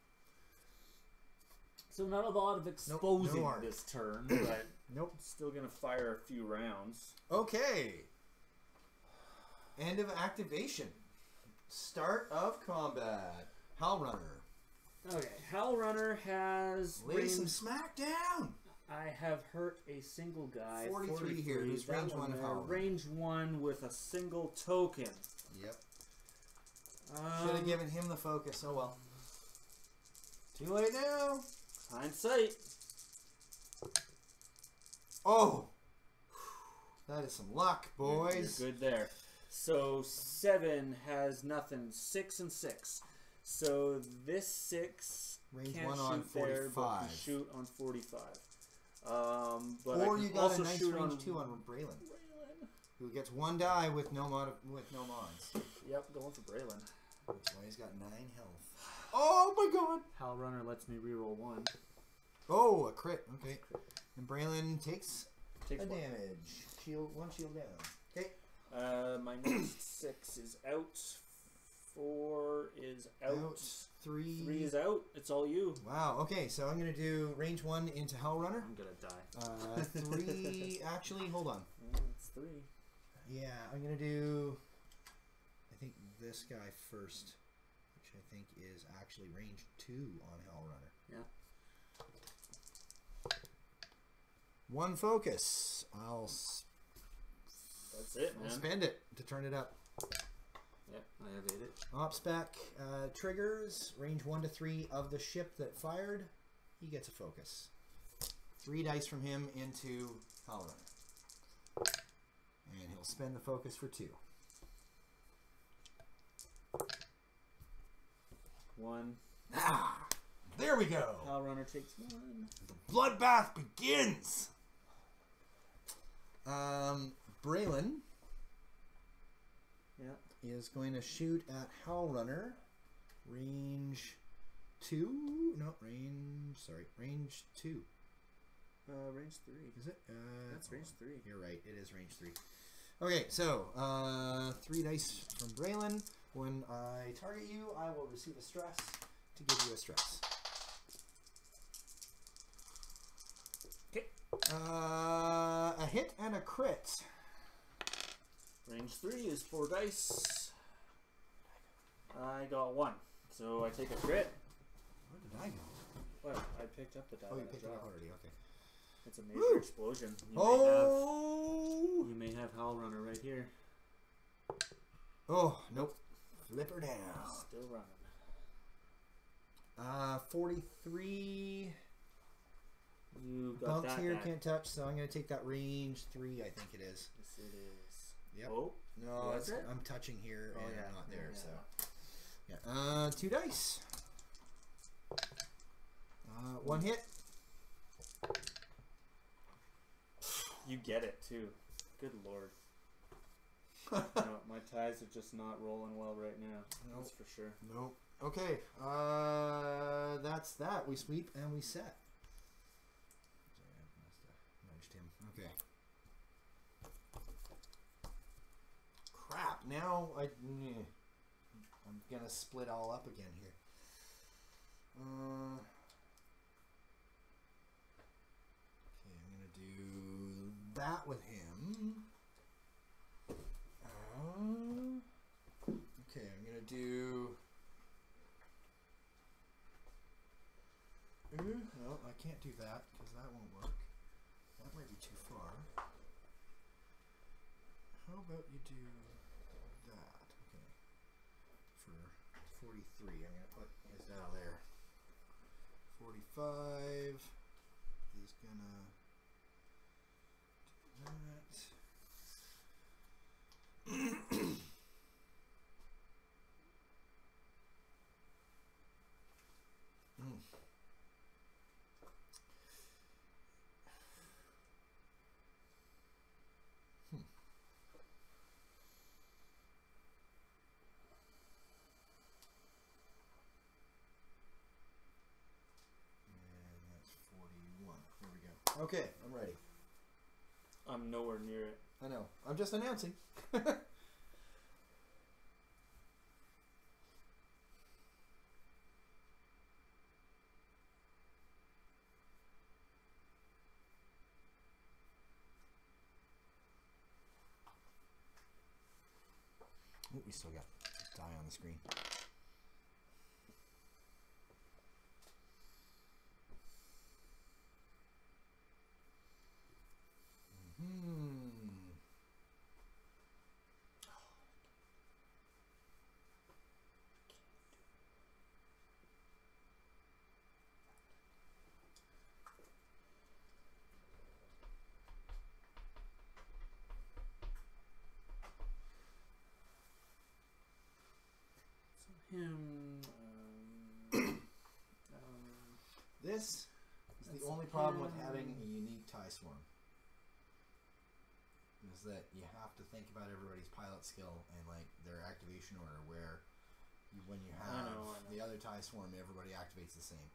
So not a lot of exposing arc. this turn, but Nope. still going to fire a few rounds. Okay. End of activation. Start of combat. Howl Runner. Okay, Howl Runner has Lay some range. smack down. I have hurt a single guy. 43 here. Who's That range one of there, Howl Runner? Range 1 with a single token. Yep. Should have given him the focus. Oh well. Too late now. Hindsight. Oh. That is some luck, boys. You're good there. So 7 has nothing. 6 and 6. So this 6 Range can't 1 on shoot there, but 45. can shoot on 45. But Or I you can got also a nice shoot range on 2 on Braylon, Braylon. who gets 1 die with no mods. Yep, going for Braylon. That's why he's got 9 health. Oh my god! Howl Runner lets me reroll 1. Oh, a crit. Okay. And Braylon takes Takes a 1. damage. Shield, 1 shield down. Okay. My next 6 is out. 4 is out. 3. 3 is out. It's all you. Wow. Okay, so I'm gonna do range 1 into Hell Runner. I'm gonna die. 3. Actually, hold on. It's 3. Yeah, I'm gonna do. I think this guy first, which I think is actually range 2 on Hell Runner. Yeah. 1 focus. That's it, I'll man. spend it to turn it up. Yep, I have 8 it. Op spec triggers range 1 to 3 of the ship that fired. He gets a focus. 3 dice from him into Hell Runner. And he'll spend the focus for 2. 1. Ah! There we go! Howl Runner takes 1. The bloodbath begins! Braylon Yeah. is going to shoot at Howl Runner. Range 2? No, range 2. Range 3. Is it? That's range 3. You're right, it is range 3. Okay, so 3 dice from Braylon. When I target you, I will receive a stress to give you a stress. Okay. A hit and a crit. Range 3 is 4 dice. I got 1. So I take a crit. Where did I go? What? I picked up the die. Oh, you that I picked it up dropped. already, okay. It's a major Woo! explosion. You may have Howl Runner right here. Oh, nope. Flip her down. Still running. 43. You got Bumped that here, back. can't touch, so I'm going to take that range 3, I think it is. Yes, it is. Yep. Oh, No, Was it's, it? I'm touching here Oh, and yeah. I'm not there, Yeah. so. Yeah. 2 dice. 1 hit. you get it too. Good lord. No, my ties are just not rolling well right now. That's for sure. Nope. Okay. That's that. We sweep and we set. Sorry, I must have nudged him. Okay. Crap. Now I'm gonna split all up again here. Okay, I'm gonna do that with him. Okay, I'm gonna do. No, I can't do that because that won't work. That might be too far. How about you do that? Okay. For 43, I'm gonna put his dial there. 45. He's gonna do that. And that's 41. There we go. Okay, I'm ready. I'm nowhere near it. I know. I'm just announcing. Ooh, we still got die on the screen. Him. This is That's the only problem with him. having a unique tie swarm. Is that you have to think about everybody's pilot skill and like their activation order, where when you have I know. the other tie swarm, everybody activates the same.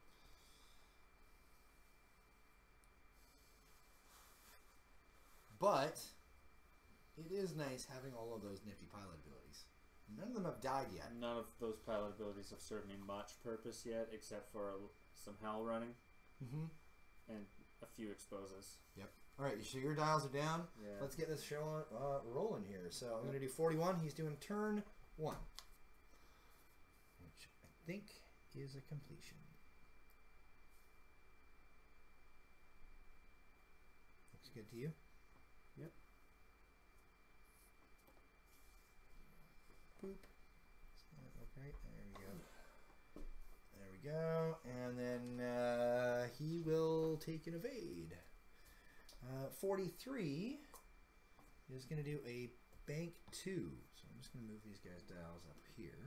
But it is nice having all of those nifty pilot abilities. None of them have died yet. None of those pilot abilities have served me much purpose yet, except for some hell running Mm-hmm. and a few exposes. Yep. All right, so your dials are down. Yeah. Let's get this show rolling here. So I'm going to do 41. He's doing turn 1, which I think is a completion. Looks good to you? Yep. Boop. Okay, there we go. There we go. And then he will take an evade. 43 is going to do a bank 2. So I'm just going to move these guys' dials up here.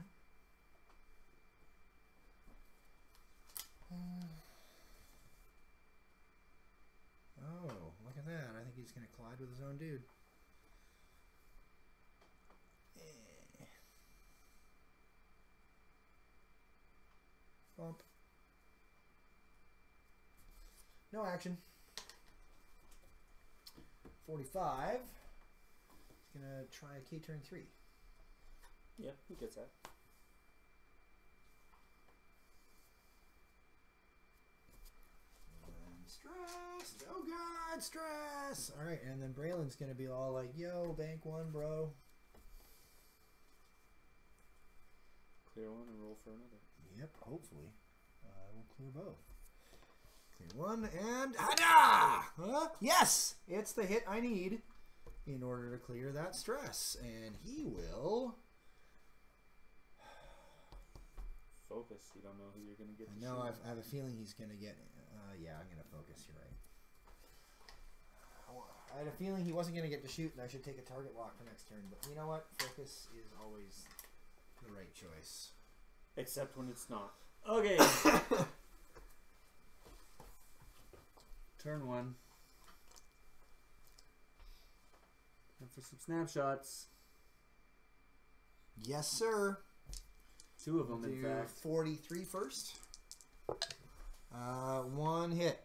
Oh, look at that. I think he's going to collide with his own dude. Bump. No action. 45. He's gonna try a K turn 3. Yeah, he gets that. And stress. Oh god, stress. Alright, and then Braylon's gonna be all like, yo, bank 1, bro. Clear one and roll for another. Yep, hopefully. We'll clear both. Clear 1 and Hada! Huh? Yes! It's the hit I need in order to clear that stress. And he will. Focus. You don't know who you're going to get. I know, I have a feeling he's going to get. Yeah, I'm going to focus. You're right. I had a feeling he wasn't going to get to shoot, and I should take a target lock for next turn. But you know what? Focus is always the right choice. Except when it's not. Okay. Turn 1. And for some snapshots. Yes, sir. 2 of them, in Do fact. 43 first. 1 hit.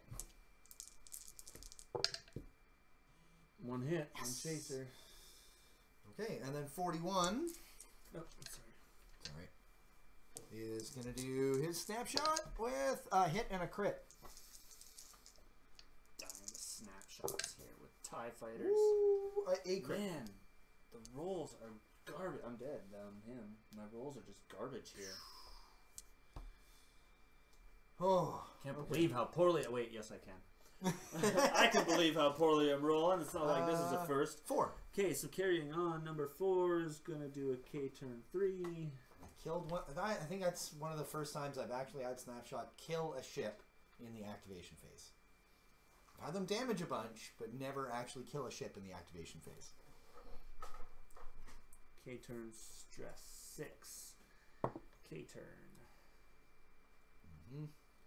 1 hit. Yes. 1 chaser. Okay, and then 41. Nope, sorry. It's alright. Is going to do his snapshot with a hit and a crit. Dying the snapshots here with TIE fighters. Ooh, a crit. Man, the rolls are garbage. I'm dead. Him. My rolls are just garbage here. Oh, Can't believe how poorly. Wait, yes, I can. I can believe how poorly I'm rolling. It's not like this is a first. 4. Okay, so carrying on, number 4 is gonna do a K turn 3. I killed one. I think that's one of the first times I've actually had Snapshot kill a ship in the activation phase. I've had them damage a bunch, but never actually kill a ship in the activation phase. K turn stress 6. K turn. Mm-hmm.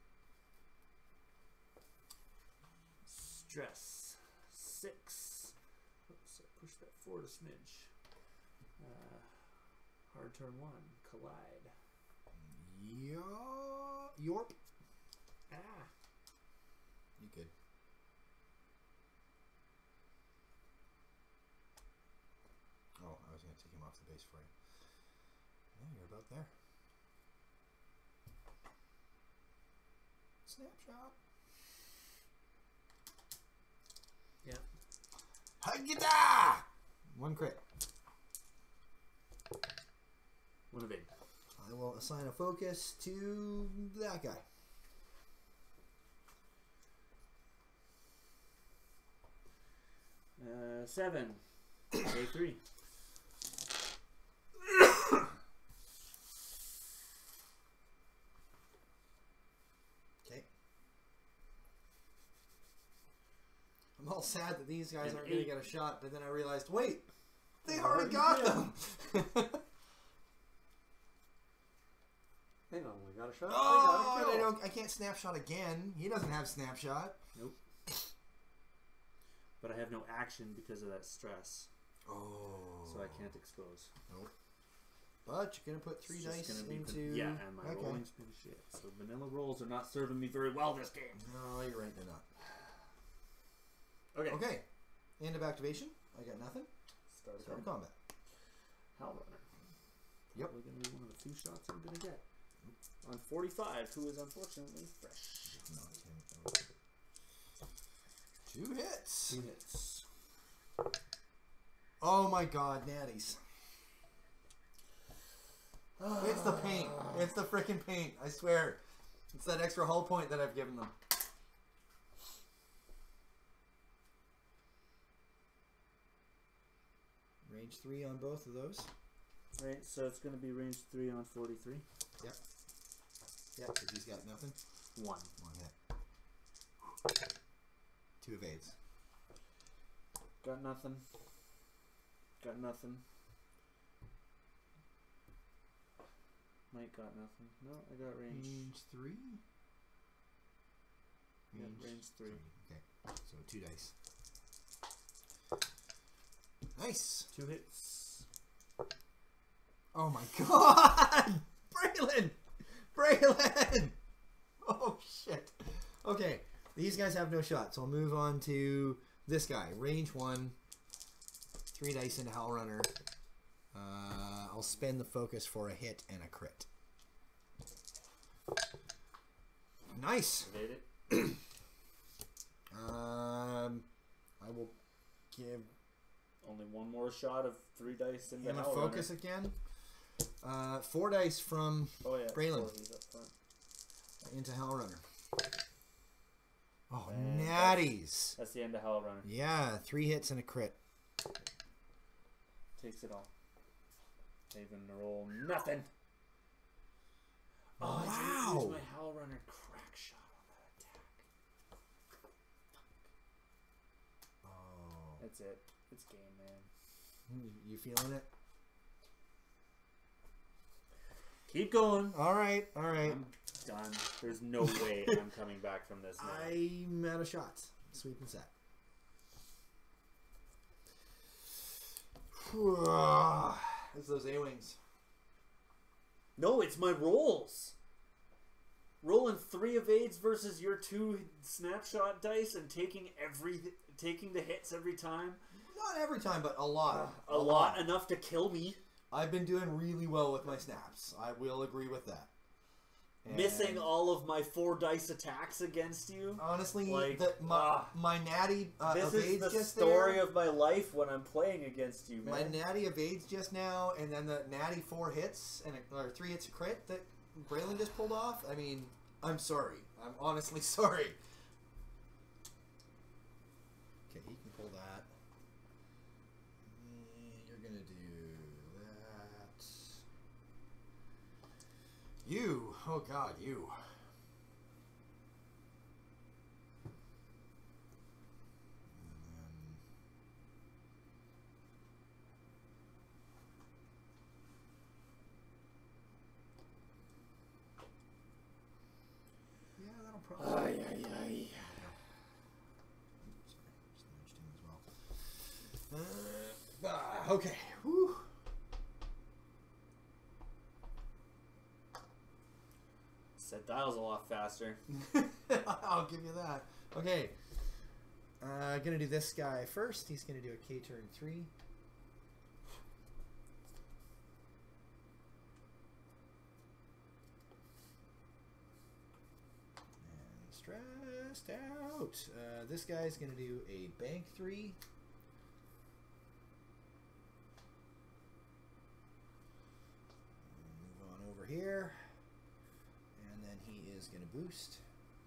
Stress 6. Oops, I pushed that forward a smidge. Hard turn 1. Collide. Yorp. Ah. You good. off the base for you. Yeah, you're about there. Snapshot. Yeah. Hagida! 1 crit. 1 evade. I will assign a focus to that guy. Uh, 7. A3. Okay. I'm all sad that these guys An aren't going to 8. get a shot, but then I realized, wait, they already got them. They not only got a shot, Oh, they got a kill. I can't snapshot again. He doesn't have snapshot. Nope. But I have no action because of that stress, Oh. so I can't expose. Nope. But you're gonna put 3 It's just dice gonna be into. yeah, and my rolling's been shit. So vanilla rolls are not serving me very well this game. No, you're right. They're not. Okay. Okay. End of activation. I got nothing. Start Start again. combat. Hell Runner. Yep. Probably gonna be one of the few shots I'm gonna get. On 45, who is unfortunately fresh. No, I can't. 2 hits. 2 hits. Oh my God, natties. It's the paint. It's the freaking paint. I swear. It's that extra hull point that I've given them. Range 3 on both of those. Right, so it's gonna be range 3 on 43. Yep. Yep, because he's got nothing. 1. 1 hit. 2 evades. Got nothing. Got nothing. Mike got nothing. No, I got range. Range 3? Yeah, range 3. Okay, so 2 dice. Nice. 2 hits. Oh my God! Braylon! Braylon! Oh shit. Okay, these guys have no shot, so I'll move on to this guy. Range 1. 3 dice into Hell Runner. I'll spend the focus for a hit and a crit. Nice. Evade it. I will give Only 1 more shot of 3 dice in the him a Hell focus Runner. again. 4 dice from Oh yeah, Braylon. 4 he's up front. into Hell Runner. Oh, And natties. That's the end of Hell Runner. Yeah, 3 hits and a crit. Takes it all. Even roll nothing. Oh, I didn't Wow. use my Hell Runner crack shot on that attack. Oh. That's it. It's game, man. You feeling it? Keep going. All right, all right. I'm done. There's no way I'm coming back from this now. I'm out of shots. Sweep and set. It's those A-Wings. No, it's my rolls. Rolling 3 evades versus your 2 snapshot dice and taking the hits every time. Not every time, but a lot. A lot enough to kill me. I've been doing really well with my snaps. I will agree with that. And Missing all of my 4 dice attacks against you. honestly, like, my natty This evades is the just story there. of my life when I'm playing against you, man. My natty evades just now, and then the natty 4 hits or 3 hits a crit that Braylon just pulled off. I mean, I'm sorry. I'm honestly sorry. Okay, he can pull that. You're gonna do that. You, oh God, you. Yeah, that'll probably. Ay, ay, ay. Sorry, just nudged him as well. Okay. Whew. Set dials a lot faster. I'll give you that. Okay. Gonna do this guy first. He's gonna do a K turn 3. stressed out. This guy's going to do a bank 3. Move on over here. And then he is going to boost.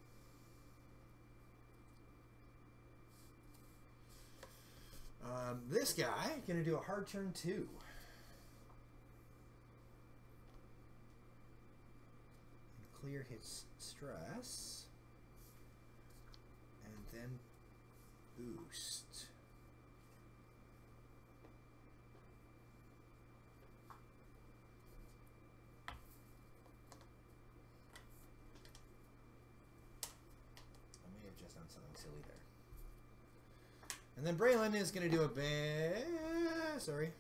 This guy going to do a hard turn 2. Clear his stress. And then boost. I may have just done something silly there. And then Braylon is going to do a sorry.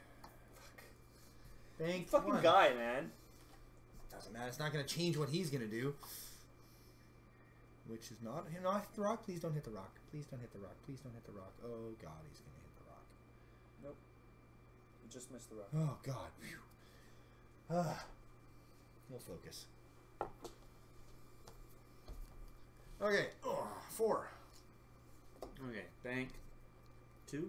Bank Fucking 1. guy, man. Doesn't matter. It's not going to change what he's going to do. Which is not hit the rock. Please don't hit the rock. Please don't hit the rock. Please don't hit the rock. Oh God, he's going to hit the rock. Nope. You just missed the rock. Oh God. Phew. He'll focus. Okay. 4. Okay, bank 2.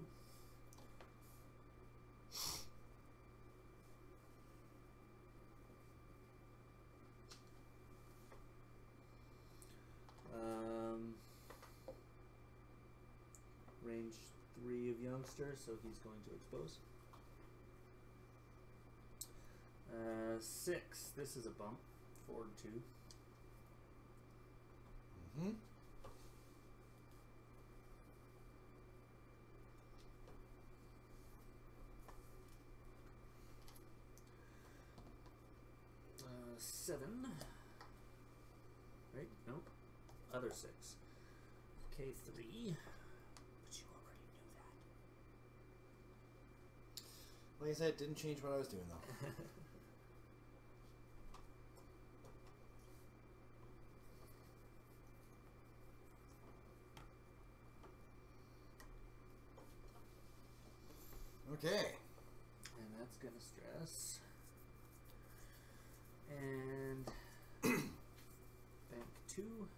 Range 3 of youngster, so he's going to expose. 6. This is a bump. Forward 2. Mm-hmm. Seven. Right? Nope. Other 6. K3. But you already knew that. Like I said, it didn't change what I was doing though. Okay. And that's gonna stress. And bank 2.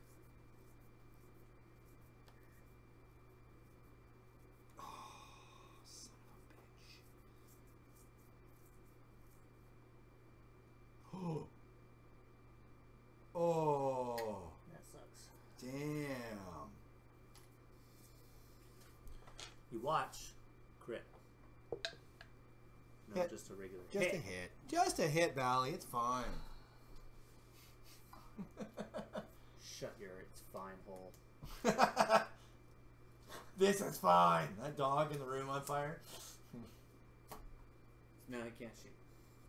Oh, son of a bitch. Oh. That sucks. Damn. You watch. Crit. No, Hit. just a regular Just hit. a hit. Just a hit, Valley. It's fine. Shut your it's fine hole. This is fine. That dog in the room on fire. No, I can't shoot.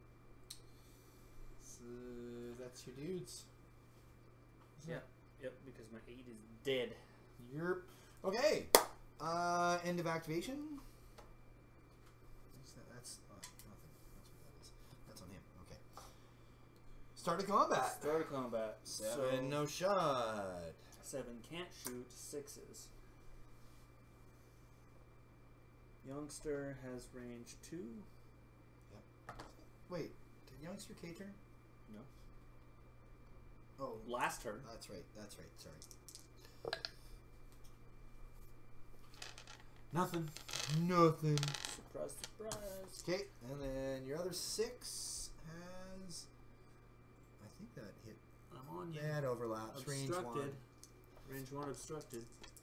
So that's your dudes. Yep. Yep, because my 8 is dead. Yerp. Okay. End of activation. That's nothing. That's what that is. That's on him. Okay. Start of combat. Start of combat. 7 no shot. 7 can't shoot. 6s. Youngster has range 2. Yep. Wait, did youngster K turn? No. Oh, Last turn. that's right. That's right. Sorry. Nothing. Nothing. Surprise, surprise. Okay, and then your other 6 has. I think that hit. I'm on you. That overlaps. Range 1. Obstructed. Range 1 obstructed.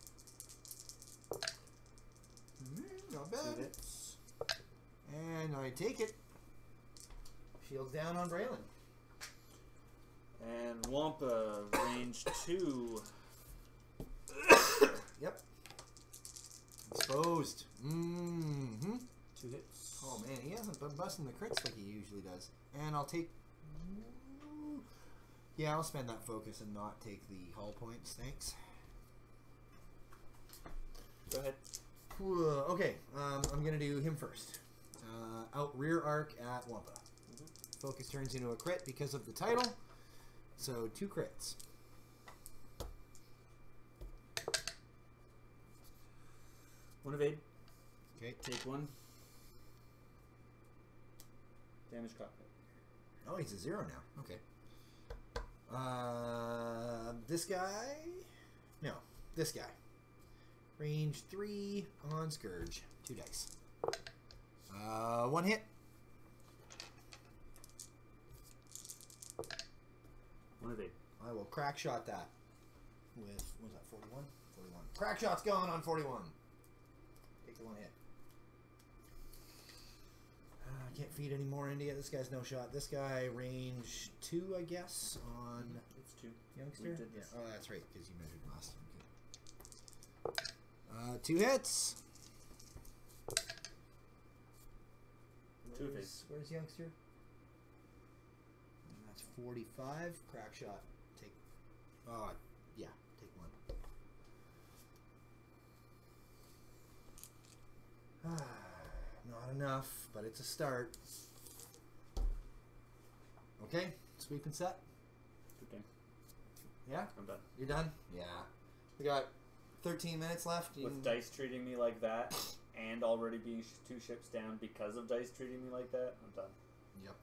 Not 2 bad. hits. And I take it. Shields down on Braylon. And Wampa, range 2. Yep. Exposed. Mm-hmm. 2 hits. Oh man, he hasn't been busting the crits like he usually does. And I'll take. Yeah, I'll spend that focus and not take the hull points. Thanks. Go ahead. Okay, I'm gonna do him first. Out rear arc at Wampa. Focus turns into a crit because of the title. So 2 crits. One evade. Okay. Take 1. Damage cockpit. Oh, he's a 0 now. Okay. This guy this guy. Range 3 on Scourge. 2 dice. 1 hit. What are they? I will crack shot that with, what was that, 41? 41. Crack shot's gone on 41. Take the 1 hit. I can't feed any more into it. This guy's no shot. This guy, range 2, I guess, on It's 2. youngster. We did this. Yeah. Oh, that's right, because you measured last time. 2 hits. 2 of his. Where's youngster? And that's 45. Crack shot. Take. Oh, yeah. Take 1. Not enough, but it's a start. Okay, sweep and set. Good game. Yeah, I'm done. you're done. Yeah, we got 13 minutes left. You With can- dice treating me like that, and already being 2 ships down because of dice treating me like that, I'm done. Yep.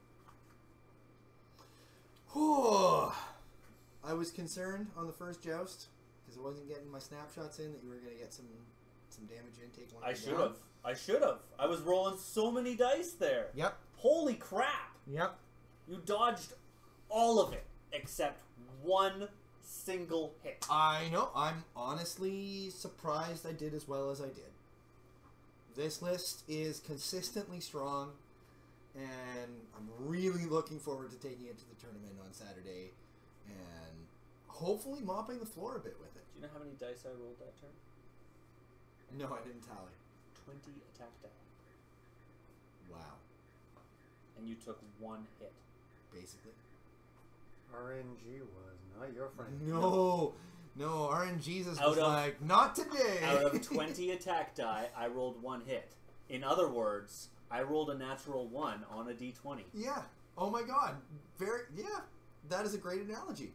Whew. I was concerned on the first joust because I wasn't getting my snapshots in that you were going to get some damage in. Take one. I down. should have. I should have. I was rolling so many dice there. Yep. Holy crap! Yep. You dodged all of it except 1 single hit. I know. I'm honestly surprised I did as well as I did. This list is consistently strong, and I'm really looking forward to taking it to the tournament on Saturday and hopefully mopping the floor a bit with it. Do you know how many dice I rolled that turn? No, I didn't tally. 20 attack die. Wow. And you took 1 hit. Basically. RNG was not your friend. No, RNGesus Out was of- like, not today. Out of 20 attack die, I rolled 1 hit. In other words, I rolled a natural 1 on a d20. Yeah. Oh my god. Yeah. That is a great analogy.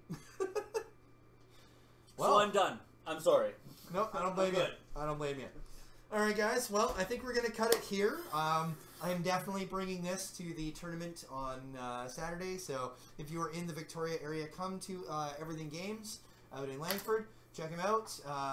So I'm done. I'm sorry. No, I don't blame you. good. I don't blame you. All right, guys. Well, I think we're going to cut it here. I'm definitely bringing this to the tournament on Saturday. So if you are in the Victoria area, come to Everything Games out in Langford. Check them out.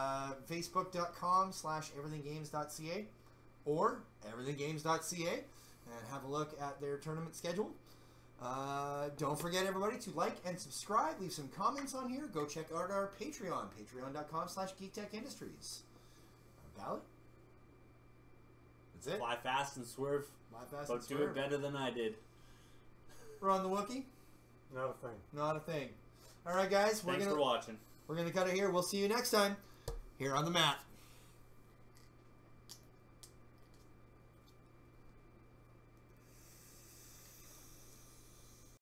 Facebook.com/everythinggames.ca or everythinggames.ca and have a look at their tournament schedule. Don't forget, everybody, to like and subscribe. Leave some comments on here. Go check out our Patreon, patreon.com/GeekTechIndustries. Valley? That's it. Fly fast and swerve, My fast but and do swerve. it better than I did. Ron the Wookiee? Not a thing. Not a thing. All right, guys. Thanks for watching. We're gonna cut it here. We'll see you next time here on the mat.